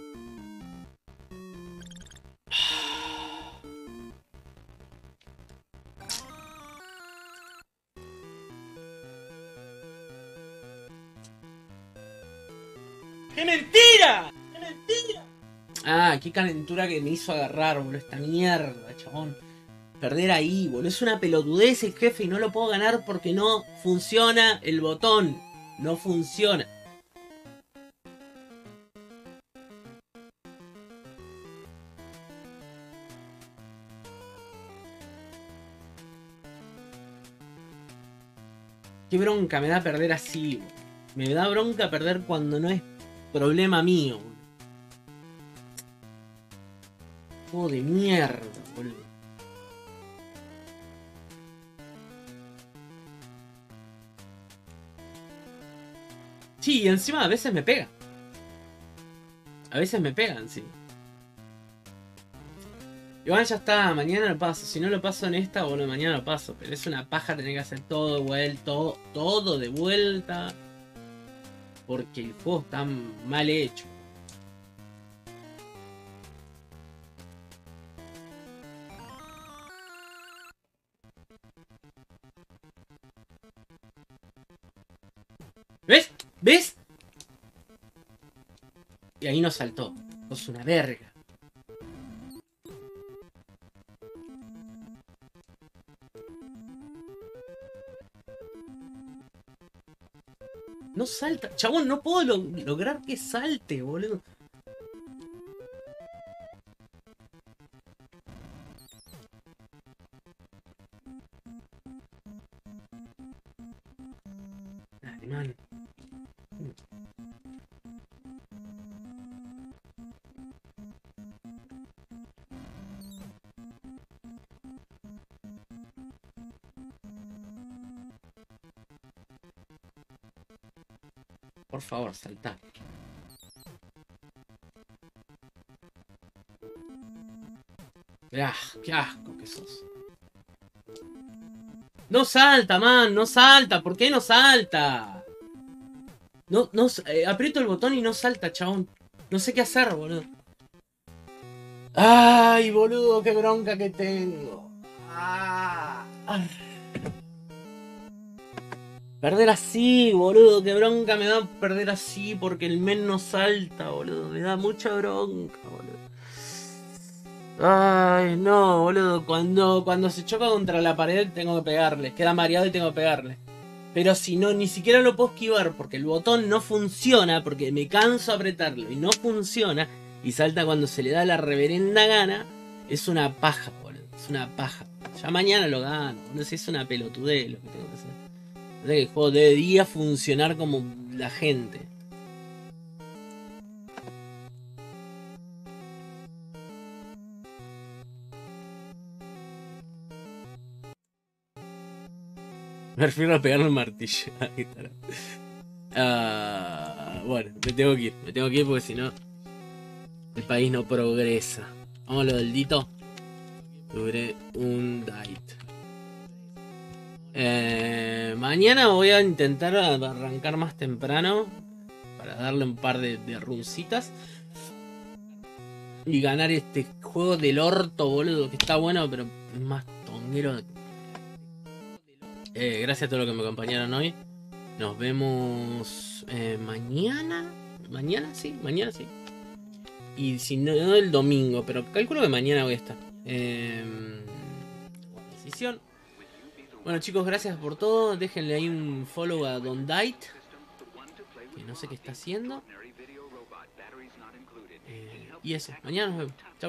¡Qué mentira! ¡Qué mentira! Ah, qué calentura que me hizo agarrar, boludo, esta mierda, chabón. perder ahí, boludo. Es una pelotudez el jefe y no lo puedo ganar porque no funciona el botón. No funciona. Qué bronca me da perder así, boludo. Me da bronca perder cuando no es problema mío, boludo. Juego de mierda, boludo. Sí, y encima a veces me pega. A veces me pegan, sí. Igual ya está, mañana lo paso. Si no lo paso en esta, bueno, mañana lo paso. Pero es una paja tener que hacer todo de vuelta, todo de vuelta. Porque el juego está mal hecho. ¿Ves? ¿Ves? Y ahí nos saltó. Sos una verga. No salta. Chabón, no puedo lograr que salte, boludo. Dale, man. Por favor, salta. Qué asco que sos. No salta, man, no salta. ¿Por qué no salta? No, aprieto el botón y no salta, chabón. No sé qué hacer, boludo. Ay, boludo, qué bronca que tengo. Perder así, boludo, qué bronca me da perder así porque el men no salta, boludo. Me da mucha bronca, boludo. Ay, no, boludo. Cuando se choca contra la pared tengo que pegarle. Queda mareado y tengo que pegarle. Pero si no, ni siquiera lo puedo esquivar porque el botón no funciona, porque me canso de apretarlo y no funciona, y salta cuando se le da la reverenda gana, es una paja, boludo. Es una paja. Ya mañana lo gano, no sé, es una pelotudez lo que tengo que hacer. O sea que el juego debería funcionar como la gente. Me refiero a pegarle un martillo. Bueno, me tengo que ir porque si no el país no progresa. Vamos a lo del dito. Sobre un dite. Mañana voy a intentar arrancar más temprano para darle un par de runcitas y ganar este juego del orto, boludo, que está bueno, pero es más tonguero. Gracias a todos los que me acompañaron hoy. Nos vemos mañana. Mañana sí. Y si no, el domingo, pero calculo que mañana voy a estar. Decisión. Bueno, chicos, gracias por todo. Déjenle ahí un follow a Don Dite, que no sé qué está haciendo. Y eso, mañana nos vemos. Chau.